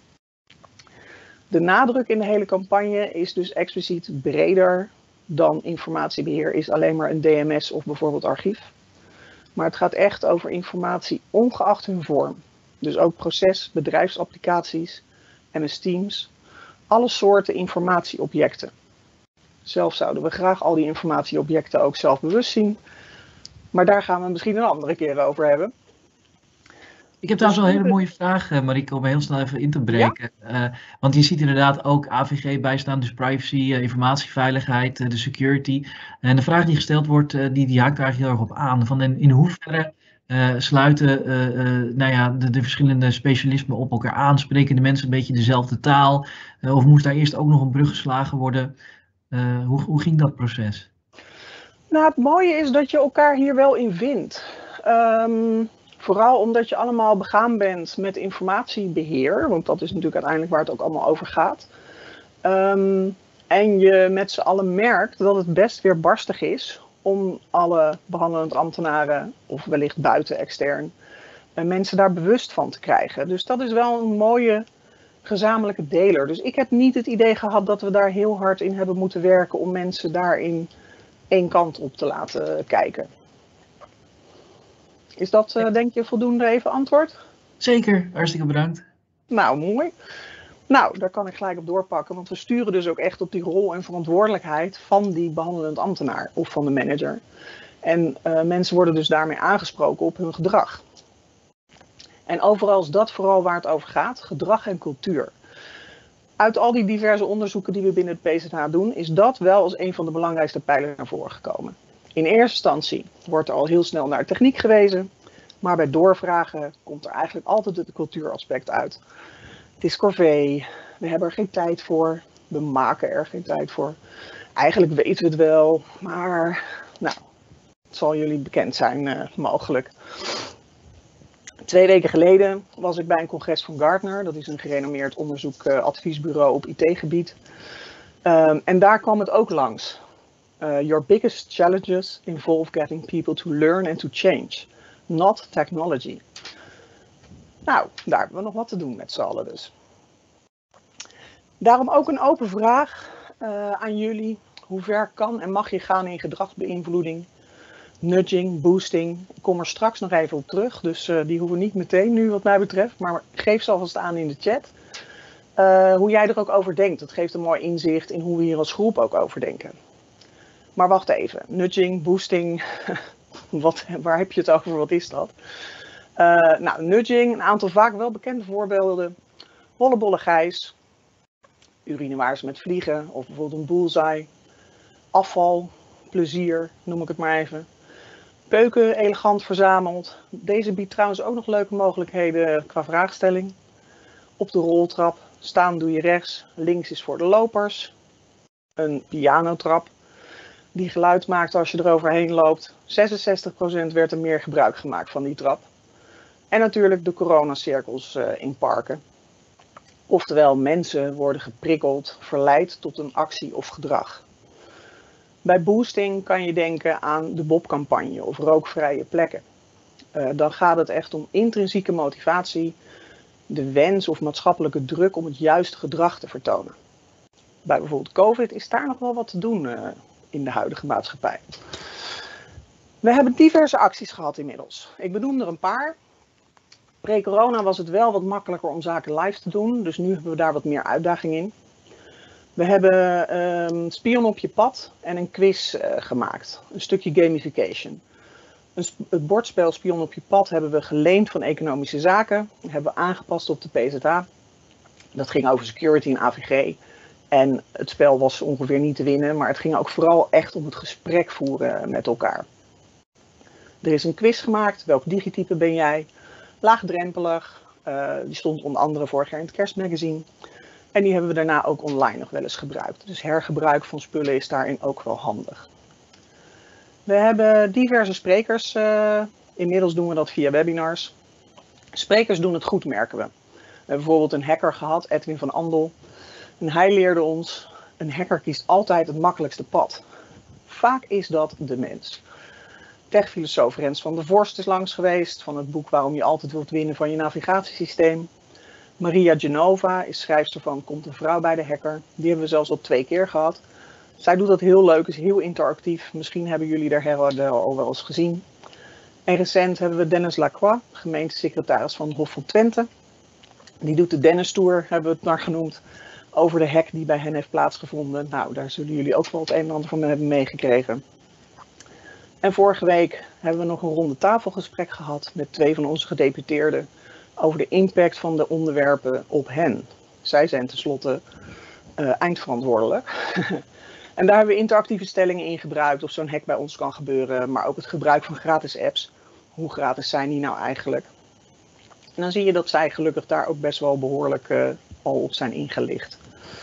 De nadruk in de hele campagne is dus expliciet breder dan informatiebeheer is alleen maar een D M S of bijvoorbeeld archief. Maar het gaat echt over informatie ongeacht hun vorm. Dus ook proces, bedrijfsapplicaties, M S Teams. Alle soorten informatieobjecten. Zelf zouden we graag al die informatieobjecten ook zelfbewust zien. Maar daar gaan we misschien een andere keer over hebben.
Ik heb trouwens wel een hele mooie vraag, Marieke, om heel snel even in te breken. Ja? Uh, want je ziet inderdaad ook A V G bijstaan, dus privacy, uh, informatieveiligheid, uh, de security. En de vraag die gesteld wordt, uh, die, die haakt daar heel erg op aan. Van in, in hoeverre uh, sluiten uh, uh, nou ja, de, de verschillende specialismen op elkaar aan? Spreken de mensen een beetje dezelfde taal? Uh, of moest daar eerst ook nog een brug geslagen worden? Uh, hoe, hoe ging dat proces?
Nou, het mooie is dat je elkaar hier wel in vindt. Um... Vooral omdat je allemaal begaan bent met informatiebeheer, want dat is natuurlijk uiteindelijk waar het ook allemaal over gaat. Um, en je met z'n allen merkt dat het best weer barstig is om alle behandelend ambtenaren, of wellicht buiten extern, mensen daar bewust van te krijgen. Dus dat is wel een mooie gezamenlijke deler. Dus ik heb niet het idee gehad dat we daar heel hard in hebben moeten werken om mensen daarin één kant op te laten kijken. Is dat, uh, denk je, voldoende even antwoord?
Zeker, hartstikke bedankt.
Nou, mooi. Nou, daar kan ik gelijk op doorpakken, want we sturen dus ook echt op die rol en verantwoordelijkheid van die behandelend ambtenaar of van de manager. En uh, mensen worden dus daarmee aangesproken op hun gedrag. En overal is dat vooral waar het over gaat, gedrag en cultuur. Uit al die diverse onderzoeken die we binnen het P Z H doen, is dat wel als een van de belangrijkste pijlers naar voren gekomen. In eerste instantie wordt er al heel snel naar techniek gewezen, maar bij doorvragen komt er eigenlijk altijd het cultuuraspect uit. Het is corvée, we hebben er geen tijd voor, we maken er geen tijd voor. Eigenlijk weten we het wel, maar nou, het zal jullie bekend zijn uh, mogelijk. Twee weken geleden was ik bij een congres van Gartner, dat is een gerenommeerd onderzoekadviesbureau op I T-gebied. Um, en daar kwam het ook langs. Uh, your biggest challenges involve getting people to learn and to change, not technology. Nou, daar hebben we nog wat te doen met z'n allen dus. Daarom ook een open vraag uh, aan jullie. Hoe ver kan en mag je gaan in gedragsbeïnvloeding, nudging, boosting? Ik kom er straks nog even op terug, dus uh, die hoeven niet meteen nu wat mij betreft. Maar geef ze alvast aan in de chat. Uh, hoe jij er ook over denkt. Dat geeft een mooi inzicht in hoe we hier als groep ook over denken. Maar wacht even, nudging, boosting, wat, waar heb je het over, wat is dat? Uh, nou, nudging, een aantal vaak wel bekende voorbeelden. Hollebolle Gijs, urinewaars met vliegen of bijvoorbeeld een bullseye. Afval, plezier, noem ik het maar even. Peuken, elegant verzameld. Deze biedt trouwens ook nog leuke mogelijkheden qua vraagstelling. Op de roltrap, staan doe je rechts, links is voor de lopers. Een pianotrap. Die geluid maakt als je eroverheen loopt. zesenzestig procent werd er meer gebruik gemaakt van die trap. En natuurlijk de coronacirkels uh, in parken. Oftewel, mensen worden geprikkeld, verleid tot een actie of gedrag. Bij boosting kan je denken aan de Bob-campagne of rookvrije plekken. Uh, dan gaat het echt om intrinsieke motivatie, de wens of maatschappelijke druk om het juiste gedrag te vertonen. Bij bijvoorbeeld COVID is daar nog wel wat te doen uh, in de huidige maatschappij. We hebben diverse acties gehad inmiddels. Ik benoem er een paar. Pre-corona was het wel wat makkelijker om zaken live te doen, dus nu hebben we daar wat meer uitdaging in. We hebben um, Spion op je pad en een quiz uh, gemaakt, een stukje gamification. Een het bordspel Spion op je pad hebben we geleend van Economische Zaken, hebben we aangepast op de P Z A. Dat ging over security en A V G. En het spel was ongeveer niet te winnen, maar het ging ook vooral echt om het gesprek voeren met elkaar. Er is een quiz gemaakt, welk digitype ben jij? Laagdrempelig, uh, die stond onder andere vorig jaar in het kerstmagazine. En die hebben we daarna ook online nog wel eens gebruikt. Dus hergebruik van spullen is daarin ook wel handig. We hebben diverse sprekers, uh, inmiddels doen we dat via webinars. Sprekers doen het goed, merken we. We hebben bijvoorbeeld een hacker gehad, Edwin van Andel. En hij leerde ons, een hacker kiest altijd het makkelijkste pad. Vaak is dat de mens. Techfilosoof Rens van der Vorst is langs geweest, van het boek Waarom je altijd wilt winnen van je navigatiesysteem. Maria Genova is schrijfster van Komt een vrouw bij de hacker. Die hebben we zelfs al twee keer gehad. Zij doet dat heel leuk, is heel interactief. Misschien hebben jullie daar al wel eens gezien. En recent hebben we Dennis Lacroix, gemeentesecretaris van Hof van Twente. Die doet de Dennis Tour, hebben we het maar genoemd, over de hack die bij hen heeft plaatsgevonden. Nou, daar zullen jullie ook wel het een en ander van hebben meegekregen. En vorige week hebben we nog een ronde tafelgesprek gehad met twee van onze gedeputeerden over de impact van de onderwerpen op hen. Zij zijn tenslotte uh, eindverantwoordelijk. En daar hebben we interactieve stellingen in gebruikt of zo'n hack bij ons kan gebeuren, maar ook het gebruik van gratis apps. Hoe gratis zijn die nou eigenlijk? En dan zie je dat zij gelukkig daar ook best wel behoorlijk uh, al op zijn ingelicht.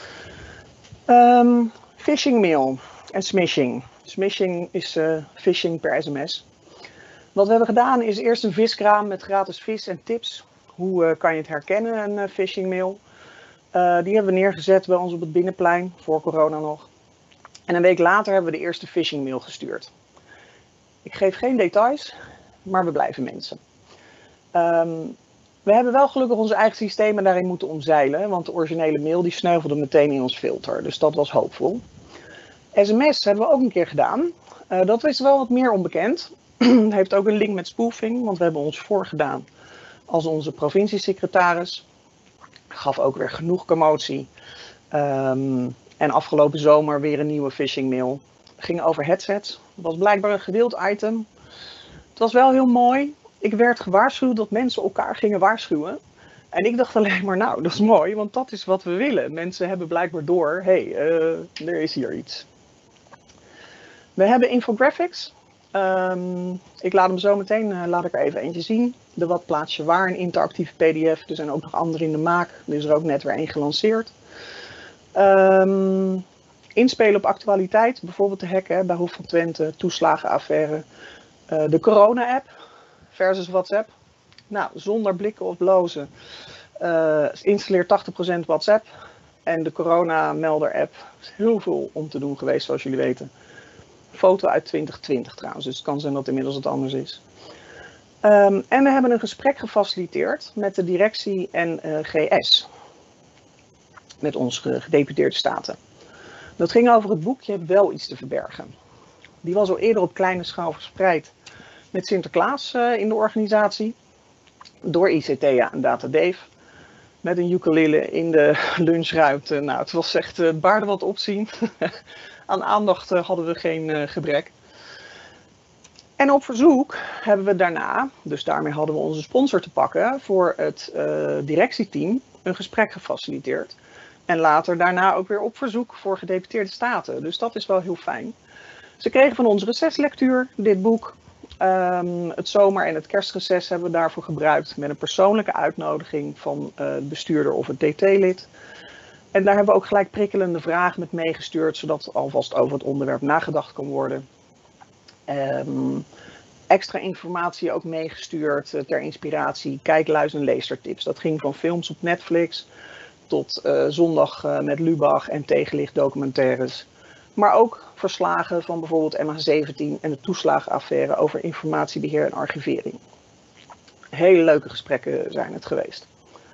Um, phishing mail en smishing. Smishing is uh, phishing per sms. Wat we hebben gedaan is eerst een viskraam met gratis vis en tips. Hoe uh, kan je het herkennen, een uh, phishing mail? Uh, die hebben we neergezet bij ons op het binnenplein, voor corona nog. En een week later hebben we de eerste phishing mail gestuurd. Ik geef geen details, maar we blijven mensen. Um, we hebben wel gelukkig onze eigen systemen daarin moeten omzeilen, want de originele mail die sneuvelde meteen in ons filter. Dus dat was hoopvol. sms hebben we ook een keer gedaan. Uh, dat is wel wat meer onbekend. Het heeft ook een link met spoofing, want we hebben ons voorgedaan als onze provinciesecretaris. Gaf ook weer genoeg commotie. Um, en afgelopen zomer weer een nieuwe phishing mail. Het ging over headsets. Het was blijkbaar een gedeeld item. Het was wel heel mooi. Ik werd gewaarschuwd dat mensen elkaar gingen waarschuwen. En ik dacht alleen maar, nou, dat is mooi, want dat is wat we willen. Mensen hebben blijkbaar door, hé, hey, uh, er is hier iets. We hebben infographics. Um, ik laat hem zo meteen, uh, laat ik er even eentje zien. De Wat plaats je waar, een interactieve P D F. Er zijn ook nog andere in de maak. Er is er ook net weer één gelanceerd. Um, inspelen op actualiteit, bijvoorbeeld de hack hè, bij Hof van Twente, toeslagenaffaire. Uh, de corona-app versus WhatsApp. Nou, zonder blikken of blozen. Uh, installeer tachtig procent WhatsApp. En de corona-melder-app is heel veel om te doen geweest, zoals jullie weten. Foto uit twintig twintig trouwens, dus het kan zijn dat inmiddels het anders is. Um, en we hebben een gesprek gefaciliteerd met de directie en uh, G S. Met onze gedeputeerde staten. Dat ging over het boek Je hebt wel iets te verbergen. Die was al eerder op kleine schaal verspreid met Sinterklaas uh, in de organisatie. Door I C T A en Data Dave. Met een ukulele in de lunchruimte. Nou, het was echt uh, baarde wat opzien. Aan aandacht uh, hadden we geen uh, gebrek. En op verzoek hebben we daarna, dus daarmee hadden we onze sponsor te pakken, voor het uh, directieteam een gesprek gefaciliteerd. En later daarna ook weer op verzoek voor gedeputeerde staten. Dus dat is wel heel fijn. Ze kregen van ons receslectuur dit boek. Um, het zomer- en het kerstreces hebben we daarvoor gebruikt met een persoonlijke uitnodiging van uh, de bestuurder of het D T-lid. En daar hebben we ook gelijk prikkelende vragen met meegestuurd, zodat alvast over het onderwerp nagedacht kan worden. Um, extra informatie ook meegestuurd uh, ter inspiratie, kijk, luister en leestertips. Dat ging van films op Netflix tot uh, zondag uh, met Lubach en tegenlicht documentaires. Maar ook verslagen van bijvoorbeeld M H zeventien en de toeslagenaffaire over informatiebeheer en archivering. Hele leuke gesprekken zijn het geweest.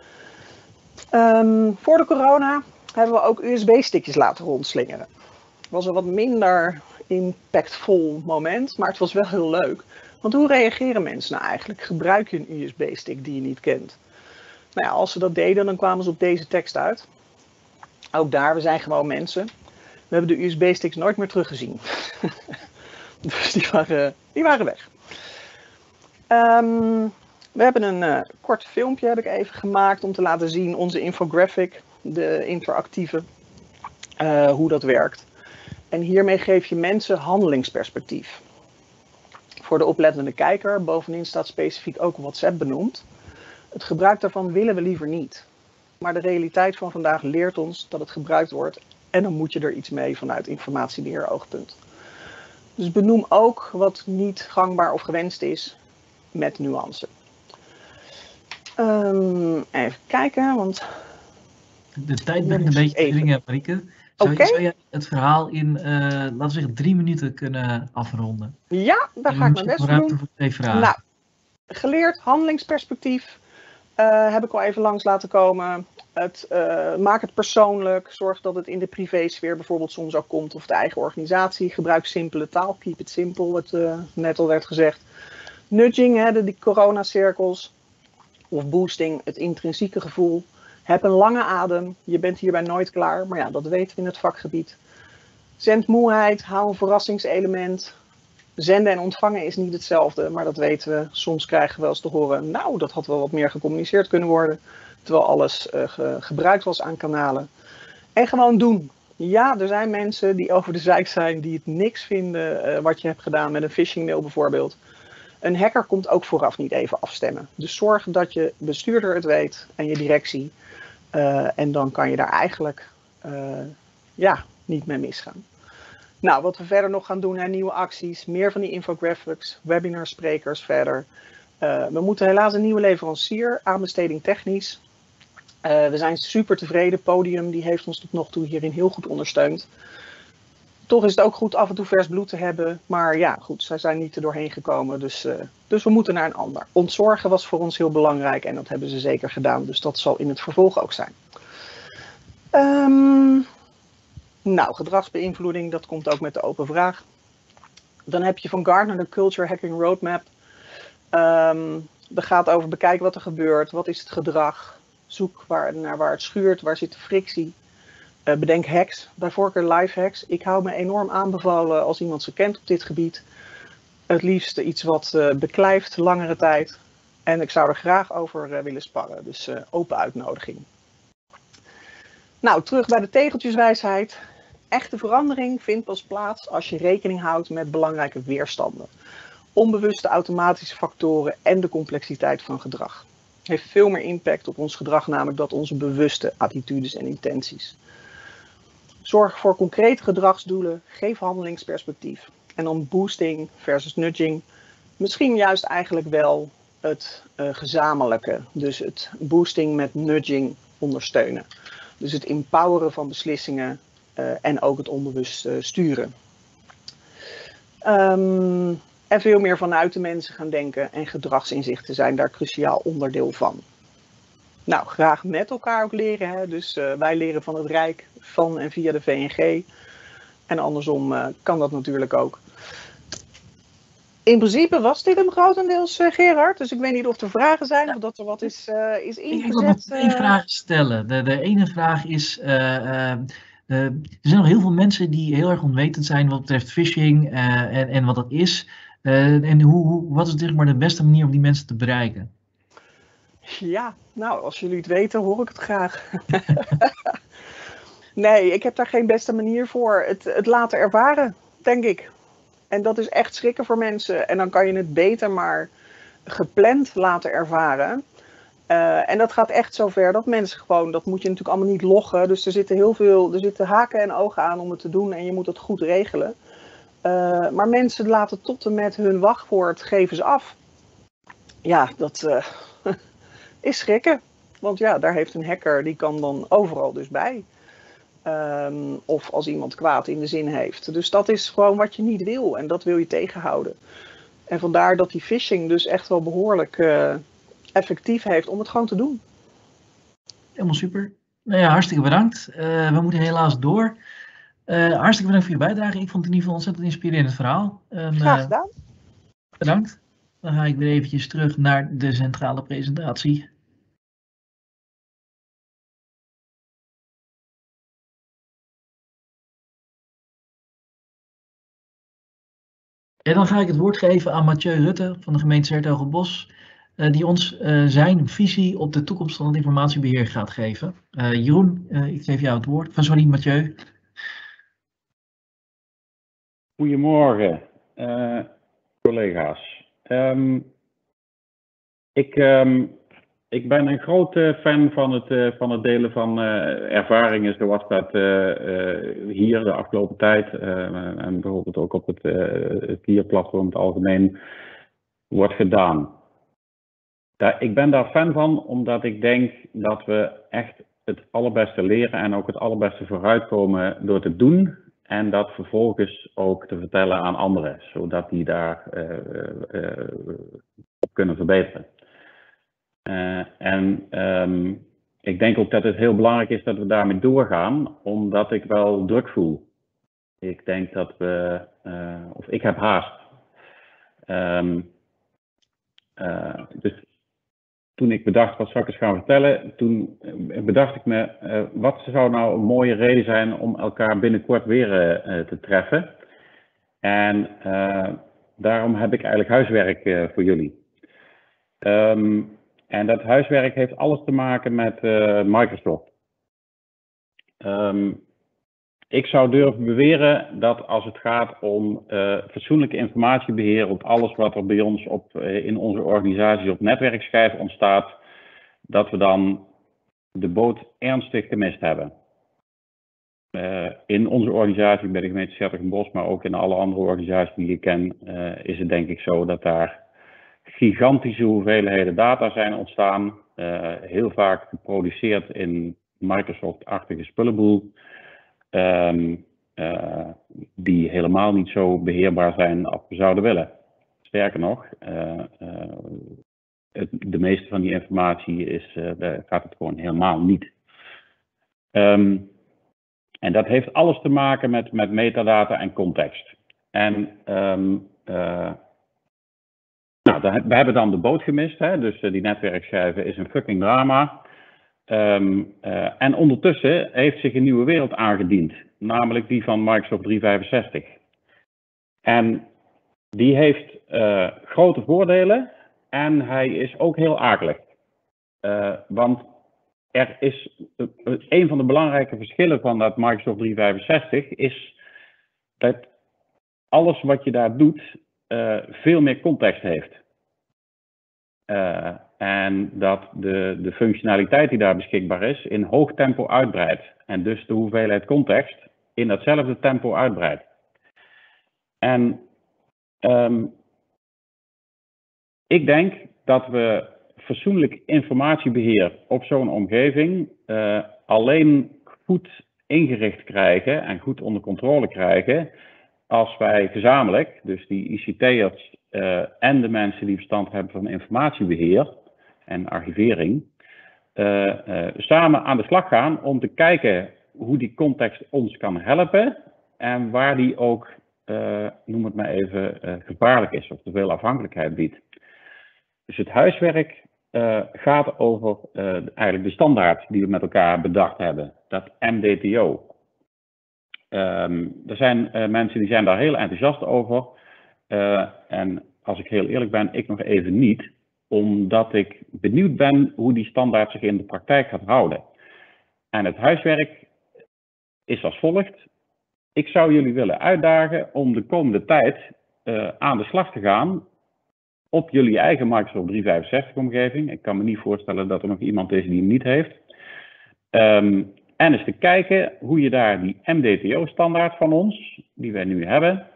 Um, voor de corona hebben we ook U S B-stickjes laten rondslingeren. Was er wat minder impactvol moment, maar het was wel heel leuk. Want hoe reageren mensen nou eigenlijk? Gebruik je een U S B-stick die je niet kent? Nou ja, als ze dat deden, dan kwamen ze op deze tekst uit. Ook daar, we zijn gewoon mensen. We hebben de U S B-sticks nooit meer teruggezien. Dus die waren, die waren weg. Um, we hebben een uh, kort filmpje heb ik even gemaakt om te laten zien onze infographic, de interactieve, uh, hoe dat werkt. En hiermee geef je mensen handelingsperspectief. Voor de oplettende kijker, bovenin staat specifiek ook WhatsApp benoemd. Het gebruik daarvan willen we liever niet. Maar de realiteit van vandaag leert ons dat het gebruikt wordt en dan moet je er iets mee vanuit informatiebeheer-oogpunt. Dus benoem ook wat niet gangbaar of gewenst is met nuance. Um, even kijken, want...
De tijd begint een beetje te dringen, Marieke. Zou,
Oké.
zou je het verhaal in, uh, laten we zeggen, drie minuten kunnen afronden?
Ja, daar ga ik mijn best voor doen.
Voor twee vragen.
Nou, geleerd handelingsperspectief uh, heb ik al even langs laten komen. Het, uh, maak het persoonlijk. Zorg dat het in de privésfeer bijvoorbeeld soms ook komt of de eigen organisatie. Gebruik simpele taal. Keep it simple, wat uh, net al werd gezegd. Nudging, hè, de, die coronacirkels. Of boosting, het intrinsieke gevoel. Heb een lange adem. Je bent hierbij nooit klaar. Maar ja, dat weten we in het vakgebied. Zendmoeheid, hou een verrassingselement. Zenden en ontvangen is niet hetzelfde, maar dat weten we. Soms krijgen we wel eens te horen, nou, dat had wel wat meer gecommuniceerd kunnen worden. Terwijl alles uh, ge gebruikt was aan kanalen. En gewoon doen. Ja, er zijn mensen die over de zeik zijn, die het niks vinden uh, wat je hebt gedaan met een phishing mail bijvoorbeeld. Een hacker komt ook vooraf niet even afstemmen. Dus zorg dat je bestuurder het weet en je directie. Uh, en dan kan je daar eigenlijk uh, ja, niet mee misgaan. Nou, wat we verder nog gaan doen, hè, nieuwe acties, meer van die infographics, webinarsprekers verder. Uh, we moeten helaas een nieuwe leverancier, aanbesteding technisch. Uh, we zijn super tevreden, Podium die heeft ons tot nog toe hierin heel goed ondersteund. Toch is het ook goed af en toe vers bloed te hebben, maar ja goed, zij zijn niet er doorheen gekomen, dus, uh, dus we moeten naar een ander. Ontzorgen was voor ons heel belangrijk en dat hebben ze zeker gedaan, dus dat zal in het vervolg ook zijn. Um, Nou, gedragsbeïnvloeding, dat komt ook met de open vraag. Dan heb je van Gartner de Culture Hacking Roadmap. Um, dat gaat over bekijken wat er gebeurt, wat is het gedrag. Zoek waar, naar waar het schuurt, waar zit de frictie. Uh, bedenk hacks, bij voorkeur live hacks. Ik hou me enorm aanbevolen als iemand ze kent op dit gebied. Het liefst iets wat uh, beklijft langere tijd. En ik zou er graag over uh, willen sparren, dus uh, open uitnodiging. Nou, terug bij de tegeltjeswijsheid. Echte verandering vindt pas plaats als je rekening houdt met belangrijke weerstanden. Onbewuste automatische factoren en de complexiteit van gedrag. Het heeft veel meer impact op ons gedrag, namelijk dat onze bewuste attitudes en intenties. Zorg voor concrete gedragsdoelen, geef handelingsperspectief. En dan boosting versus nudging. Misschien juist eigenlijk wel het uh, gezamenlijke. Dus het boosting met nudging ondersteunen. Dus het empoweren van beslissingen uh, en ook het onbewust uh, sturen. Um, en veel meer vanuit de mensen gaan denken en gedragsinzichten zijn daar cruciaal onderdeel van. Nou, graag met elkaar ook leren. Hè? Dus uh, wij leren van het Rijk, van en via de V N G. En andersom uh, kan dat natuurlijk ook. In principe was dit hem grotendeels, uh, Gerard. Dus ik weet niet of er vragen zijn of dat er wat is, uh, is ingezet.
Ik wil nog twee vragen stellen. De, de ene vraag is, uh, uh, uh, er zijn nog heel veel mensen die heel erg onwetend zijn wat betreft phishing uh, en, en wat dat is. Uh, en hoe, hoe, wat is zeg maar de beste manier om die mensen te bereiken?
Ja, nou, als jullie het weten, hoor ik het graag. Nee, ik heb daar geen beste manier voor. Het, het laten ervaren, denk ik. En dat is echt schrikken voor mensen. En dan kan je het beter maar gepland laten ervaren. Uh, en dat gaat echt zover dat mensen gewoon, dat moet je natuurlijk allemaal niet loggen. Dus er zitten heel veel, er zitten haken en ogen aan om het te doen en je moet het goed regelen. Uh, maar mensen laten tot en met hun wachtwoord geven ze af. Ja, dat uh, is schrikken. Want ja, daar heeft een hacker, die kan dan overal dus bij. Um, of als iemand kwaad in de zin heeft. Dus dat is gewoon wat je niet wil en dat wil je tegenhouden. En vandaar dat die phishing dus echt wel behoorlijk uh, effectief heeft om het gewoon te doen.
Helemaal super. Nou ja, hartstikke bedankt. Uh, we moeten helaas door. Uh, hartstikke bedankt voor je bijdrage. Ik vond het in ieder geval ontzettend inspirerend verhaal. En, uh,
Graag gedaan.
Bedankt. Dan ga ik weer eventjes terug naar de centrale presentatie. En dan ga ik het woord geven aan Mathieu Rutte van de gemeente 's-Hertogenbosch, uh, die ons uh, zijn visie op de toekomst van het informatiebeheer gaat geven. Uh, Jeroen, uh, ik geef jou het woord. Van sorry, Mathieu.
Goedemorgen, uh, collega's. Um, ik, um, ik ben een grote fan van het, uh, van het delen van uh, ervaringen zoals dat uh, uh, hier de afgelopen tijd uh, en bijvoorbeeld ook op het, uh, het K I A-platform in het algemeen wordt gedaan. Daar, ik ben daar fan van omdat ik denk dat we echt het allerbeste leren en ook het allerbeste vooruitkomen door te doen. En dat vervolgens ook te vertellen aan anderen, zodat die daar uh, uh, op kunnen verbeteren. Uh, en um, ik denk ook dat het heel belangrijk is dat we daarmee doorgaan, omdat ik wel druk voel. Ik denk dat we, uh, of ik heb haast. Um, uh, dus toen ik bedacht wat zou ik eens gaan vertellen, toen bedacht ik me, uh, wat zou nou een mooie reden zijn om elkaar binnenkort weer uh, te treffen. En uh, daarom heb ik eigenlijk huiswerk uh, voor jullie. Um, en dat huiswerk heeft alles te maken met uh, Microsoft. Um, ik zou durven beweren dat als het gaat om uh, fatsoenlijke informatiebeheer op alles wat er bij ons op, uh, in onze organisatie op netwerkschijf ontstaat, dat we dan de boot ernstig gemist hebben. Uh, in onze organisatie bij de gemeente 's-Hertogenbosch, maar ook in alle andere organisaties die ik ken, uh, is het denk ik zo dat daar gigantische hoeveelheden data zijn ontstaan. Uh, heel vaak geproduceerd in Microsoft-achtige spullenboel. Um, uh, die helemaal niet zo beheerbaar zijn als we zouden willen. Sterker nog, uh, uh, het, de meeste van die informatie is, uh, daar gaat het gewoon helemaal niet. Um, en dat heeft alles te maken met, met metadata en context. En um, uh, nou, we hebben dan de boot gemist, hè? Dus uh, die netwerkschijven is een fucking drama. Um, uh, en ondertussen heeft zich een nieuwe wereld aangediend, namelijk die van Microsoft driehonderdvijfenzestig. En die heeft uh, grote voordelen en hij is ook heel akelig. Uh, want er is uh, een van de belangrijke verschillen van dat Microsoft driehonderdvijfenzestig is dat alles wat je daar doet uh, veel meer context heeft. Uh, en dat de, de functionaliteit die daar beschikbaar is in hoog tempo uitbreidt. En dus de hoeveelheid context in datzelfde tempo uitbreidt. En um, ik denk dat we fatsoenlijk informatiebeheer op zo'n omgeving uh, alleen goed ingericht krijgen en goed onder controle krijgen als wij gezamenlijk, dus die I C T'ers uh, en de mensen die verstand hebben van informatiebeheer en archivering, uh, uh, samen aan de slag gaan om te kijken hoe die context ons kan helpen en waar die ook, uh, noem het maar even, uh, gevaarlijk is of te veel afhankelijkheid biedt. Dus het huiswerk uh, gaat over uh, eigenlijk de standaard die we met elkaar bedacht hebben, dat M D T O. Um, er zijn uh, mensen die zijn daar heel enthousiast over. Uh, en als ik heel eerlijk ben, ik nog even niet. Omdat ik benieuwd ben hoe die standaard zich in de praktijk gaat houden. En het huiswerk is als volgt. Ik zou jullie willen uitdagen om de komende tijd uh, aan de slag te gaan op jullie eigen Microsoft driehonderdvijfenzestig omgeving. Ik kan me niet voorstellen dat er nog iemand is die hem niet heeft. Um, En eens te kijken hoe je daar die M D T O-standaard van ons, die wij nu hebben,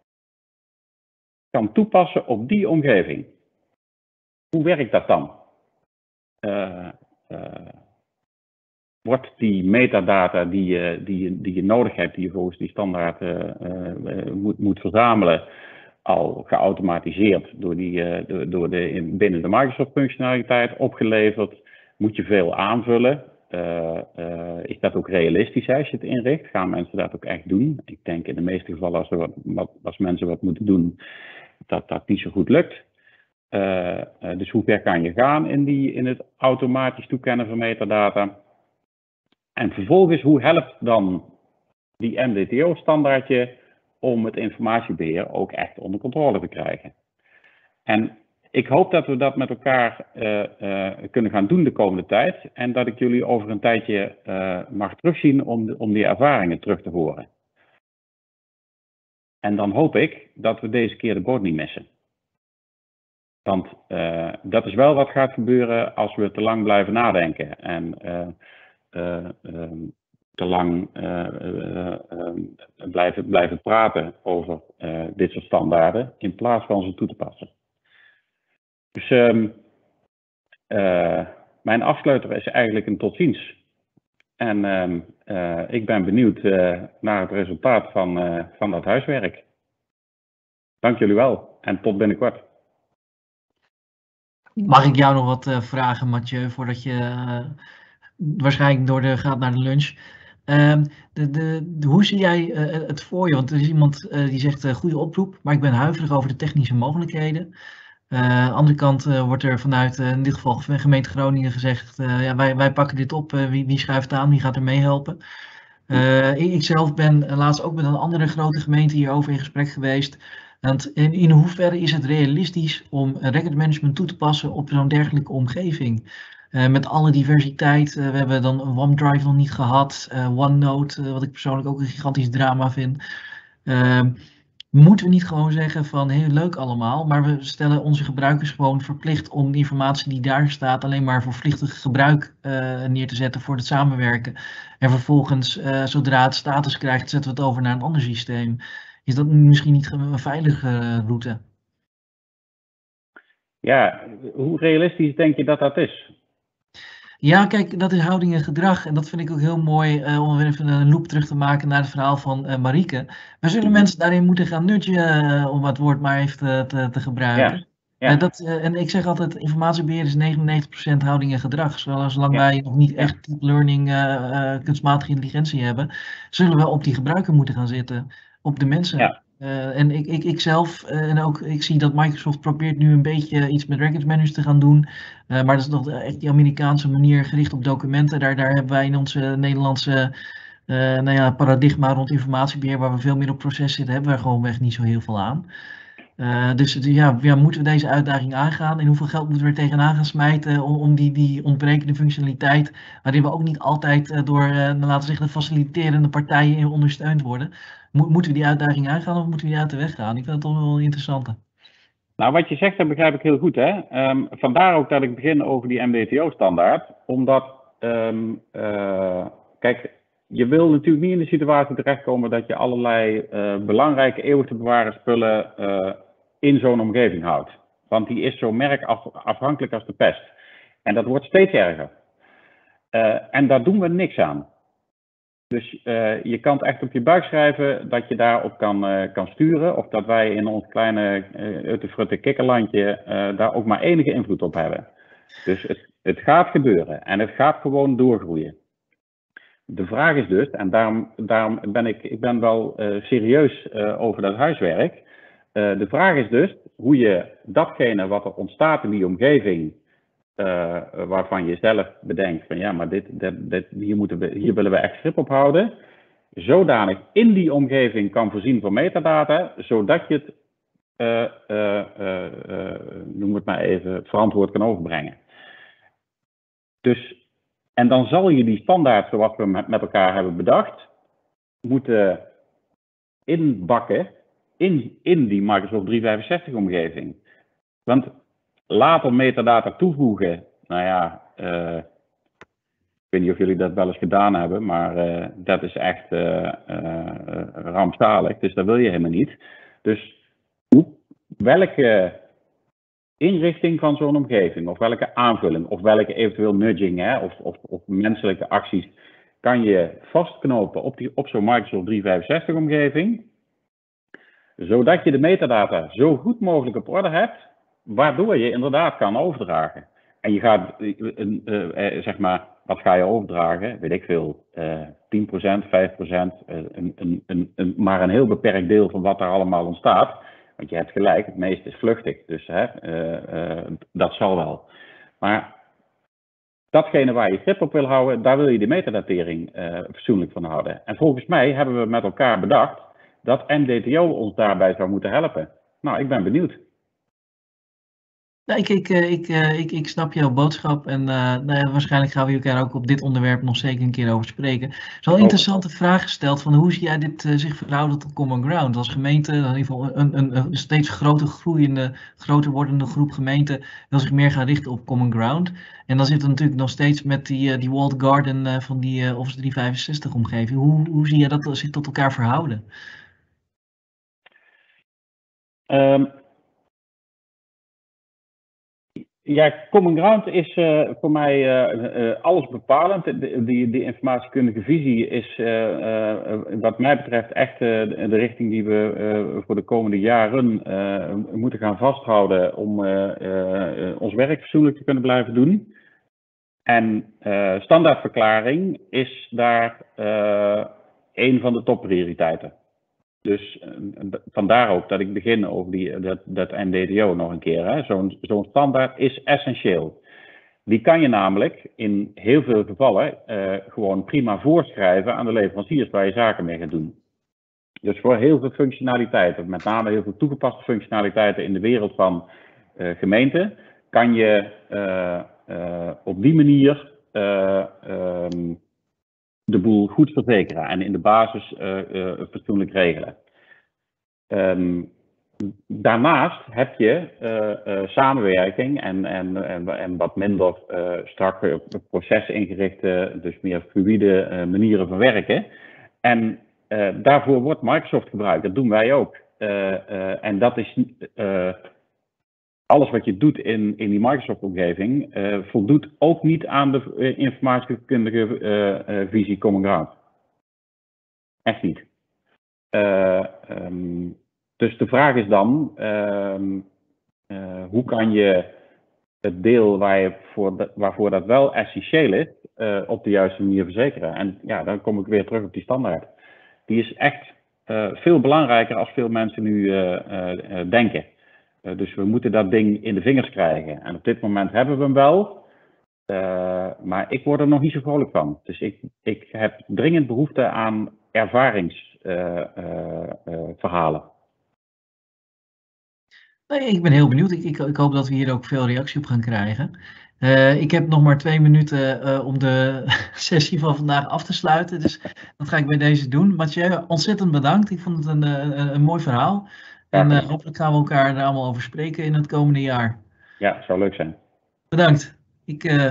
kan toepassen op die omgeving. Hoe werkt dat dan? Uh, uh, wordt die metadata die je, die, je, die je nodig hebt, die je volgens die standaard uh, uh, moet, moet verzamelen, al geautomatiseerd door, die, uh, door, door de, binnen de Microsoft-functionaliteit opgeleverd? Moet je veel aanvullen? Uh, uh, is dat ook realistisch als je het inricht? Gaan mensen dat ook echt doen? Ik denk in de meeste gevallen als, er wat, wat, als mensen wat moeten doen, dat dat niet zo goed lukt. Uh, uh, dus hoe ver kan je gaan in, die, in het automatisch toekennen van metadata? En vervolgens, hoe helpt dan die M D T O-standaardje om het informatiebeheer ook echt onder controle te krijgen? En ik hoop dat we dat met elkaar uh, uh, kunnen gaan doen de komende tijd. En dat ik jullie over een tijdje uh, mag terugzien om, de, om die ervaringen terug te horen. En dan hoop ik dat we deze keer de boot niet missen. Want uh, dat is wel wat gaat gebeuren als we te lang blijven nadenken. En uh, uh, uh, te lang uh, uh, uh, blijven, blijven praten over uh, dit soort standaarden. In plaats van ze toe te passen. Dus um, uh, mijn afsluiter is eigenlijk een tot ziens. En uh, uh, ik ben benieuwd uh, naar het resultaat van, uh, van dat huiswerk. Dank jullie wel en tot binnenkort.
Mag ik jou nog wat uh, vragen, Mathieu, voordat je uh, waarschijnlijk door de, gaat naar de lunch? Uh, de, de, de, hoe zie jij uh, het voor je? Want er is iemand uh, die zegt uh, goede oproep, maar ik ben huiverig over de technische mogelijkheden. Uh, aan de andere kant uh, wordt er vanuit uh, in dit geval gemeente Groningen gezegd, uh, ja, wij, wij pakken dit op, uh, wie, wie schuift aan, wie gaat er meehelpen? Uh, ik, ik zelf ben uh, laatst ook met een andere grote gemeente hierover in gesprek geweest. Want in, in hoeverre is het realistisch om record management toe te passen op zo'n dergelijke omgeving? Uh, met alle diversiteit, uh, we hebben dan OneDrive nog niet gehad, uh, OneNote, uh, wat ik persoonlijk ook een gigantisch drama vind. Uh, Moeten we niet gewoon zeggen van heel leuk allemaal, maar we stellen onze gebruikers gewoon verplicht om de informatie die daar staat alleen maar voor vlichtig gebruik uh, neer te zetten voor het samenwerken. En vervolgens, uh, zodra het status krijgt, zetten we het over naar een ander systeem. Is dat misschien niet een veilige route?
Ja, hoe realistisch denk je dat dat is?
Ja, kijk, dat is houding en gedrag. En dat vind ik ook heel mooi uh, om weer even een loop terug te maken naar het verhaal van uh, Marieke. We zullen mensen daarin moeten gaan nudgen, uh, om het woord maar even te, te, te gebruiken. Ja, ja. Uh, dat, uh, en ik zeg altijd, informatiebeheer is negenennegentig procent houding en gedrag. Zolang ja. wij nog niet echt deep learning, uh, uh, kunstmatige intelligentie hebben, zullen we op die gebruiker moeten gaan zitten, op de mensen. Ja. Uh, en ik, ik, ik zelf, uh, en ook ik zie dat Microsoft probeert nu een beetje iets met records managers te gaan doen. Uh, maar dat is nog echt die Amerikaanse manier gericht op documenten. Daar, daar hebben wij in onze Nederlandse uh, nou ja, paradigma rond informatiebeheer, waar we veel meer op proces zitten, hebben we gewoonweg niet zo heel veel aan. Uh, dus ja, ja, moeten we deze uitdaging aangaan? En hoeveel geld moeten we er tegenaan gaan smijten om, om die, die ontbrekende functionaliteit, waarin we ook niet altijd uh, door, uh, laten we zeggen, de faciliterende partijen in ondersteund worden. Mo moeten we die uitdaging aangaan of moeten we die uit de weg gaan? Ik vind het toch wel interessant.
Nou, wat je zegt, dat begrijp ik heel goed. Hè? Um, vandaar ook dat ik begin over die M D T O-standaard. Omdat, um, uh, kijk, je wil natuurlijk niet in de situatie terechtkomen dat je allerlei uh, belangrijke eeuwig te bewaren spullen uh, in zo'n omgeving houdt. Want die is zo merkafhankelijk als de pest. En dat wordt steeds erger. Uh, en daar doen we niks aan. Dus uh, je kan het echt op je buik schrijven dat je daarop kan, uh, kan sturen. Of dat wij in ons kleine uh, uttefrutte kikkerlandje uh, daar ook maar enige invloed op hebben. Dus het, het gaat gebeuren en het gaat gewoon doorgroeien. De vraag is dus, en daarom, daarom ben ik, ik ben wel uh, serieus uh, over dat huiswerk. Uh, de vraag is dus hoe je datgene wat er ontstaat in die omgeving, Uh, waarvan je zelf bedenkt van ja, maar dit, dit, dit, hier, moeten we, hier willen we echt grip op houden, zodanig in die omgeving kan voorzien van metadata, zodat je het, uh, uh, uh, uh, noem het maar even, verantwoord kan overbrengen. Dus, en dan zal je die standaard zoals we met, met elkaar hebben bedacht, moeten inbakken in, in die Microsoft driehonderdvijfenzestig omgeving. Want later metadata toevoegen, nou ja, uh, ik weet niet of jullie dat wel eens gedaan hebben, maar uh, dat is echt uh, uh, rampzalig, dus dat wil je helemaal niet. Dus hoe, welke inrichting van zo'n omgeving, of welke aanvulling, of welke eventueel nudging, hè, of, of, of menselijke acties, kan je vastknopen op, die, op zo'n Microsoft driehonderdvijfenzestig omgeving, zodat je de metadata zo goed mogelijk op orde hebt, waardoor je inderdaad kan overdragen. En je gaat, uh, uh, uh, zeg maar, wat ga je overdragen? Weet ik veel, uh, tien procent, vijf procent, uh, een, een, een, een, maar een heel beperkt deel van wat er allemaal ontstaat. Want je hebt gelijk, het meeste is vluchtig, dus hè, uh, uh, dat zal wel. Maar datgene waar je grip op wil houden, daar wil je de metadatering uh, fatsoenlijk van houden. En volgens mij hebben we met elkaar bedacht dat M D T O ons daarbij zou moeten helpen. Nou, ik ben benieuwd.
Nou, ik, ik, ik, ik, ik snap jouw boodschap en uh, nou, waarschijnlijk gaan we elkaar ook op dit onderwerp nog zeker een keer over spreken. Er is wel een interessante vraag gesteld van hoe zie jij dit uh, zich verhouden tot Common Ground? Als gemeente, in ieder geval een, een, een steeds groter groeiende, groter wordende groep gemeenten wil zich meer gaan richten op Common Ground. En dan zit er natuurlijk nog steeds met die, uh, die walled garden uh, van die uh, Office driehonderdvijfenzestig omgeving. Hoe, hoe zie je dat zich tot elkaar verhouden?
Um... Ja, Common Ground is uh, voor mij uh, uh, alles bepalend. De, die, die informatiekundige visie is uh, uh, wat mij betreft echt uh, de, de richting die we uh, voor de komende jaren uh, moeten gaan vasthouden om uh, uh, ons werk fatsoenlijk te kunnen blijven doen. En uh, standaardverklaring is daar uh, een van de topprioriteiten. Dus uh, vandaar ook dat ik begin over die, dat, dat M D T O nog een keer. Zo'n zo'n standaard is essentieel. Die kan je namelijk in heel veel gevallen uh, gewoon prima voorschrijven aan de leveranciers waar je zaken mee gaat doen. Dus voor heel veel functionaliteiten, met name heel veel toegepaste functionaliteiten in de wereld van uh, gemeenten, kan je uh, uh, op die manier uh, um, de boel goed verzekeren en in de basis uh, uh, fatsoenlijk regelen. Um, daarnaast heb je uh, uh, samenwerking en, en, en, en wat minder uh, strakke procesingerichte, dus meer fluïde uh, manieren van werken. En uh, daarvoor wordt Microsoft gebruikt, dat doen wij ook. Uh, uh, en dat is uh, alles wat je doet in, in die Microsoft-omgeving uh, voldoet ook niet aan de uh, informatiekundige uh, uh, visie Common Ground. Echt niet. Uh, um, dus de vraag is dan, uh, uh, hoe kan je het deel waar je voor de, waarvoor dat wel essentieel is, uh, op de juiste manier verzekeren? En ja, dan kom ik weer terug op die standaard. Die is echt uh, veel belangrijker als veel mensen nu uh, uh, denken. Uh, dus we moeten dat ding in de vingers krijgen. En op dit moment hebben we hem wel. Uh, maar ik word er nog niet zo vrolijk van. Dus ik, ik heb dringend behoefte aan ervaringsverhalen. Uh, uh, uh,
nee, ik ben heel benieuwd. Ik, ik, ik hoop dat we hier ook veel reactie op gaan krijgen. Uh, ik heb nog maar twee minuten uh, om de sessie van vandaag af te sluiten. Dus dat ga ik bij deze doen. Mathieu, ontzettend bedankt. Ik vond het een, een, een mooi verhaal. En uh, hopelijk gaan we elkaar er allemaal over spreken in het komende jaar.
Ja, zou leuk zijn.
Bedankt. Ik uh,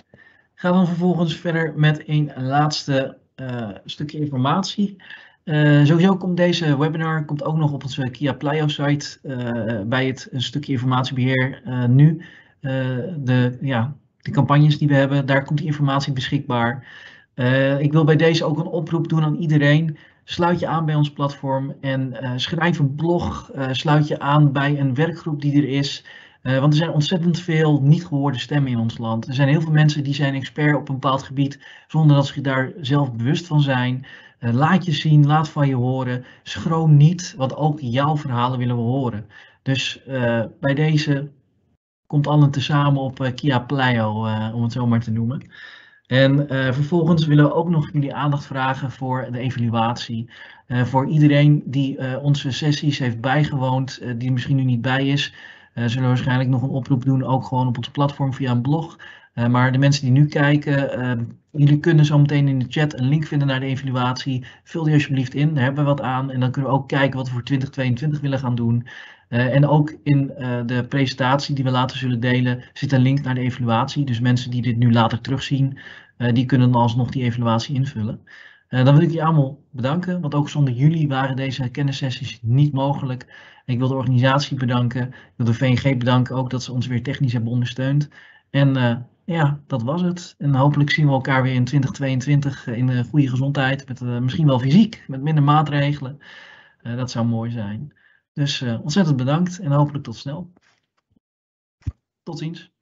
ga dan vervolgens verder met een laatste uh, stukje informatie. Uh, sowieso komt deze webinar komt ook nog op onze Kia Plio site uh, bij het een stukje informatiebeheer uh, nu. Uh, de, ja, de campagnes die we hebben, daar komt die informatie beschikbaar. Uh, ik wil bij deze ook een oproep doen aan iedereen. Sluit je aan bij ons platform en uh, schrijf een blog. Uh, sluit je aan bij een werkgroep die er is. Uh, want er zijn ontzettend veel niet gehoorde stemmen in ons land. Er zijn heel veel mensen die zijn expert op een bepaald gebied zonder dat ze daar zelf bewust van zijn. Uh, laat je zien, laat van je horen. Schroom niet, want ook jouw verhalen willen we horen. Dus uh, bij deze komt allen tezamen op uh, Kia Plio, uh, om het zo maar te noemen. En uh, vervolgens willen we ook nog jullie aandacht vragen voor de evaluatie. Uh, voor iedereen die uh, onze sessies heeft bijgewoond, uh, die er misschien nu niet bij is, uh, zullen we waarschijnlijk nog een oproep doen, ook gewoon op ons platform via een blog. Uh, maar de mensen die nu kijken, uh, jullie kunnen zo meteen in de chat een link vinden naar de evaluatie. Vul die alsjeblieft in, daar hebben we wat aan. En dan kunnen we ook kijken wat we voor twintig tweeëntwintig willen gaan doen. Uh, en ook in uh, de presentatie die we later zullen delen zit een link naar de evaluatie. Dus mensen die dit nu later terugzien, uh, die kunnen dan alsnog die evaluatie invullen. Uh, dan wil ik jullie allemaal bedanken, want ook zonder jullie waren deze kennissessies niet mogelijk. Ik wil de organisatie bedanken, ik wil de V N G bedanken ook dat ze ons weer technisch hebben ondersteund. En uh, ja, dat was het. En hopelijk zien we elkaar weer in twintig tweeëntwintig in uh, goede gezondheid, met, uh, misschien wel fysiek, met minder maatregelen. Uh, dat zou mooi zijn. Dus uh, ontzettend bedankt en hopelijk tot snel. Tot ziens.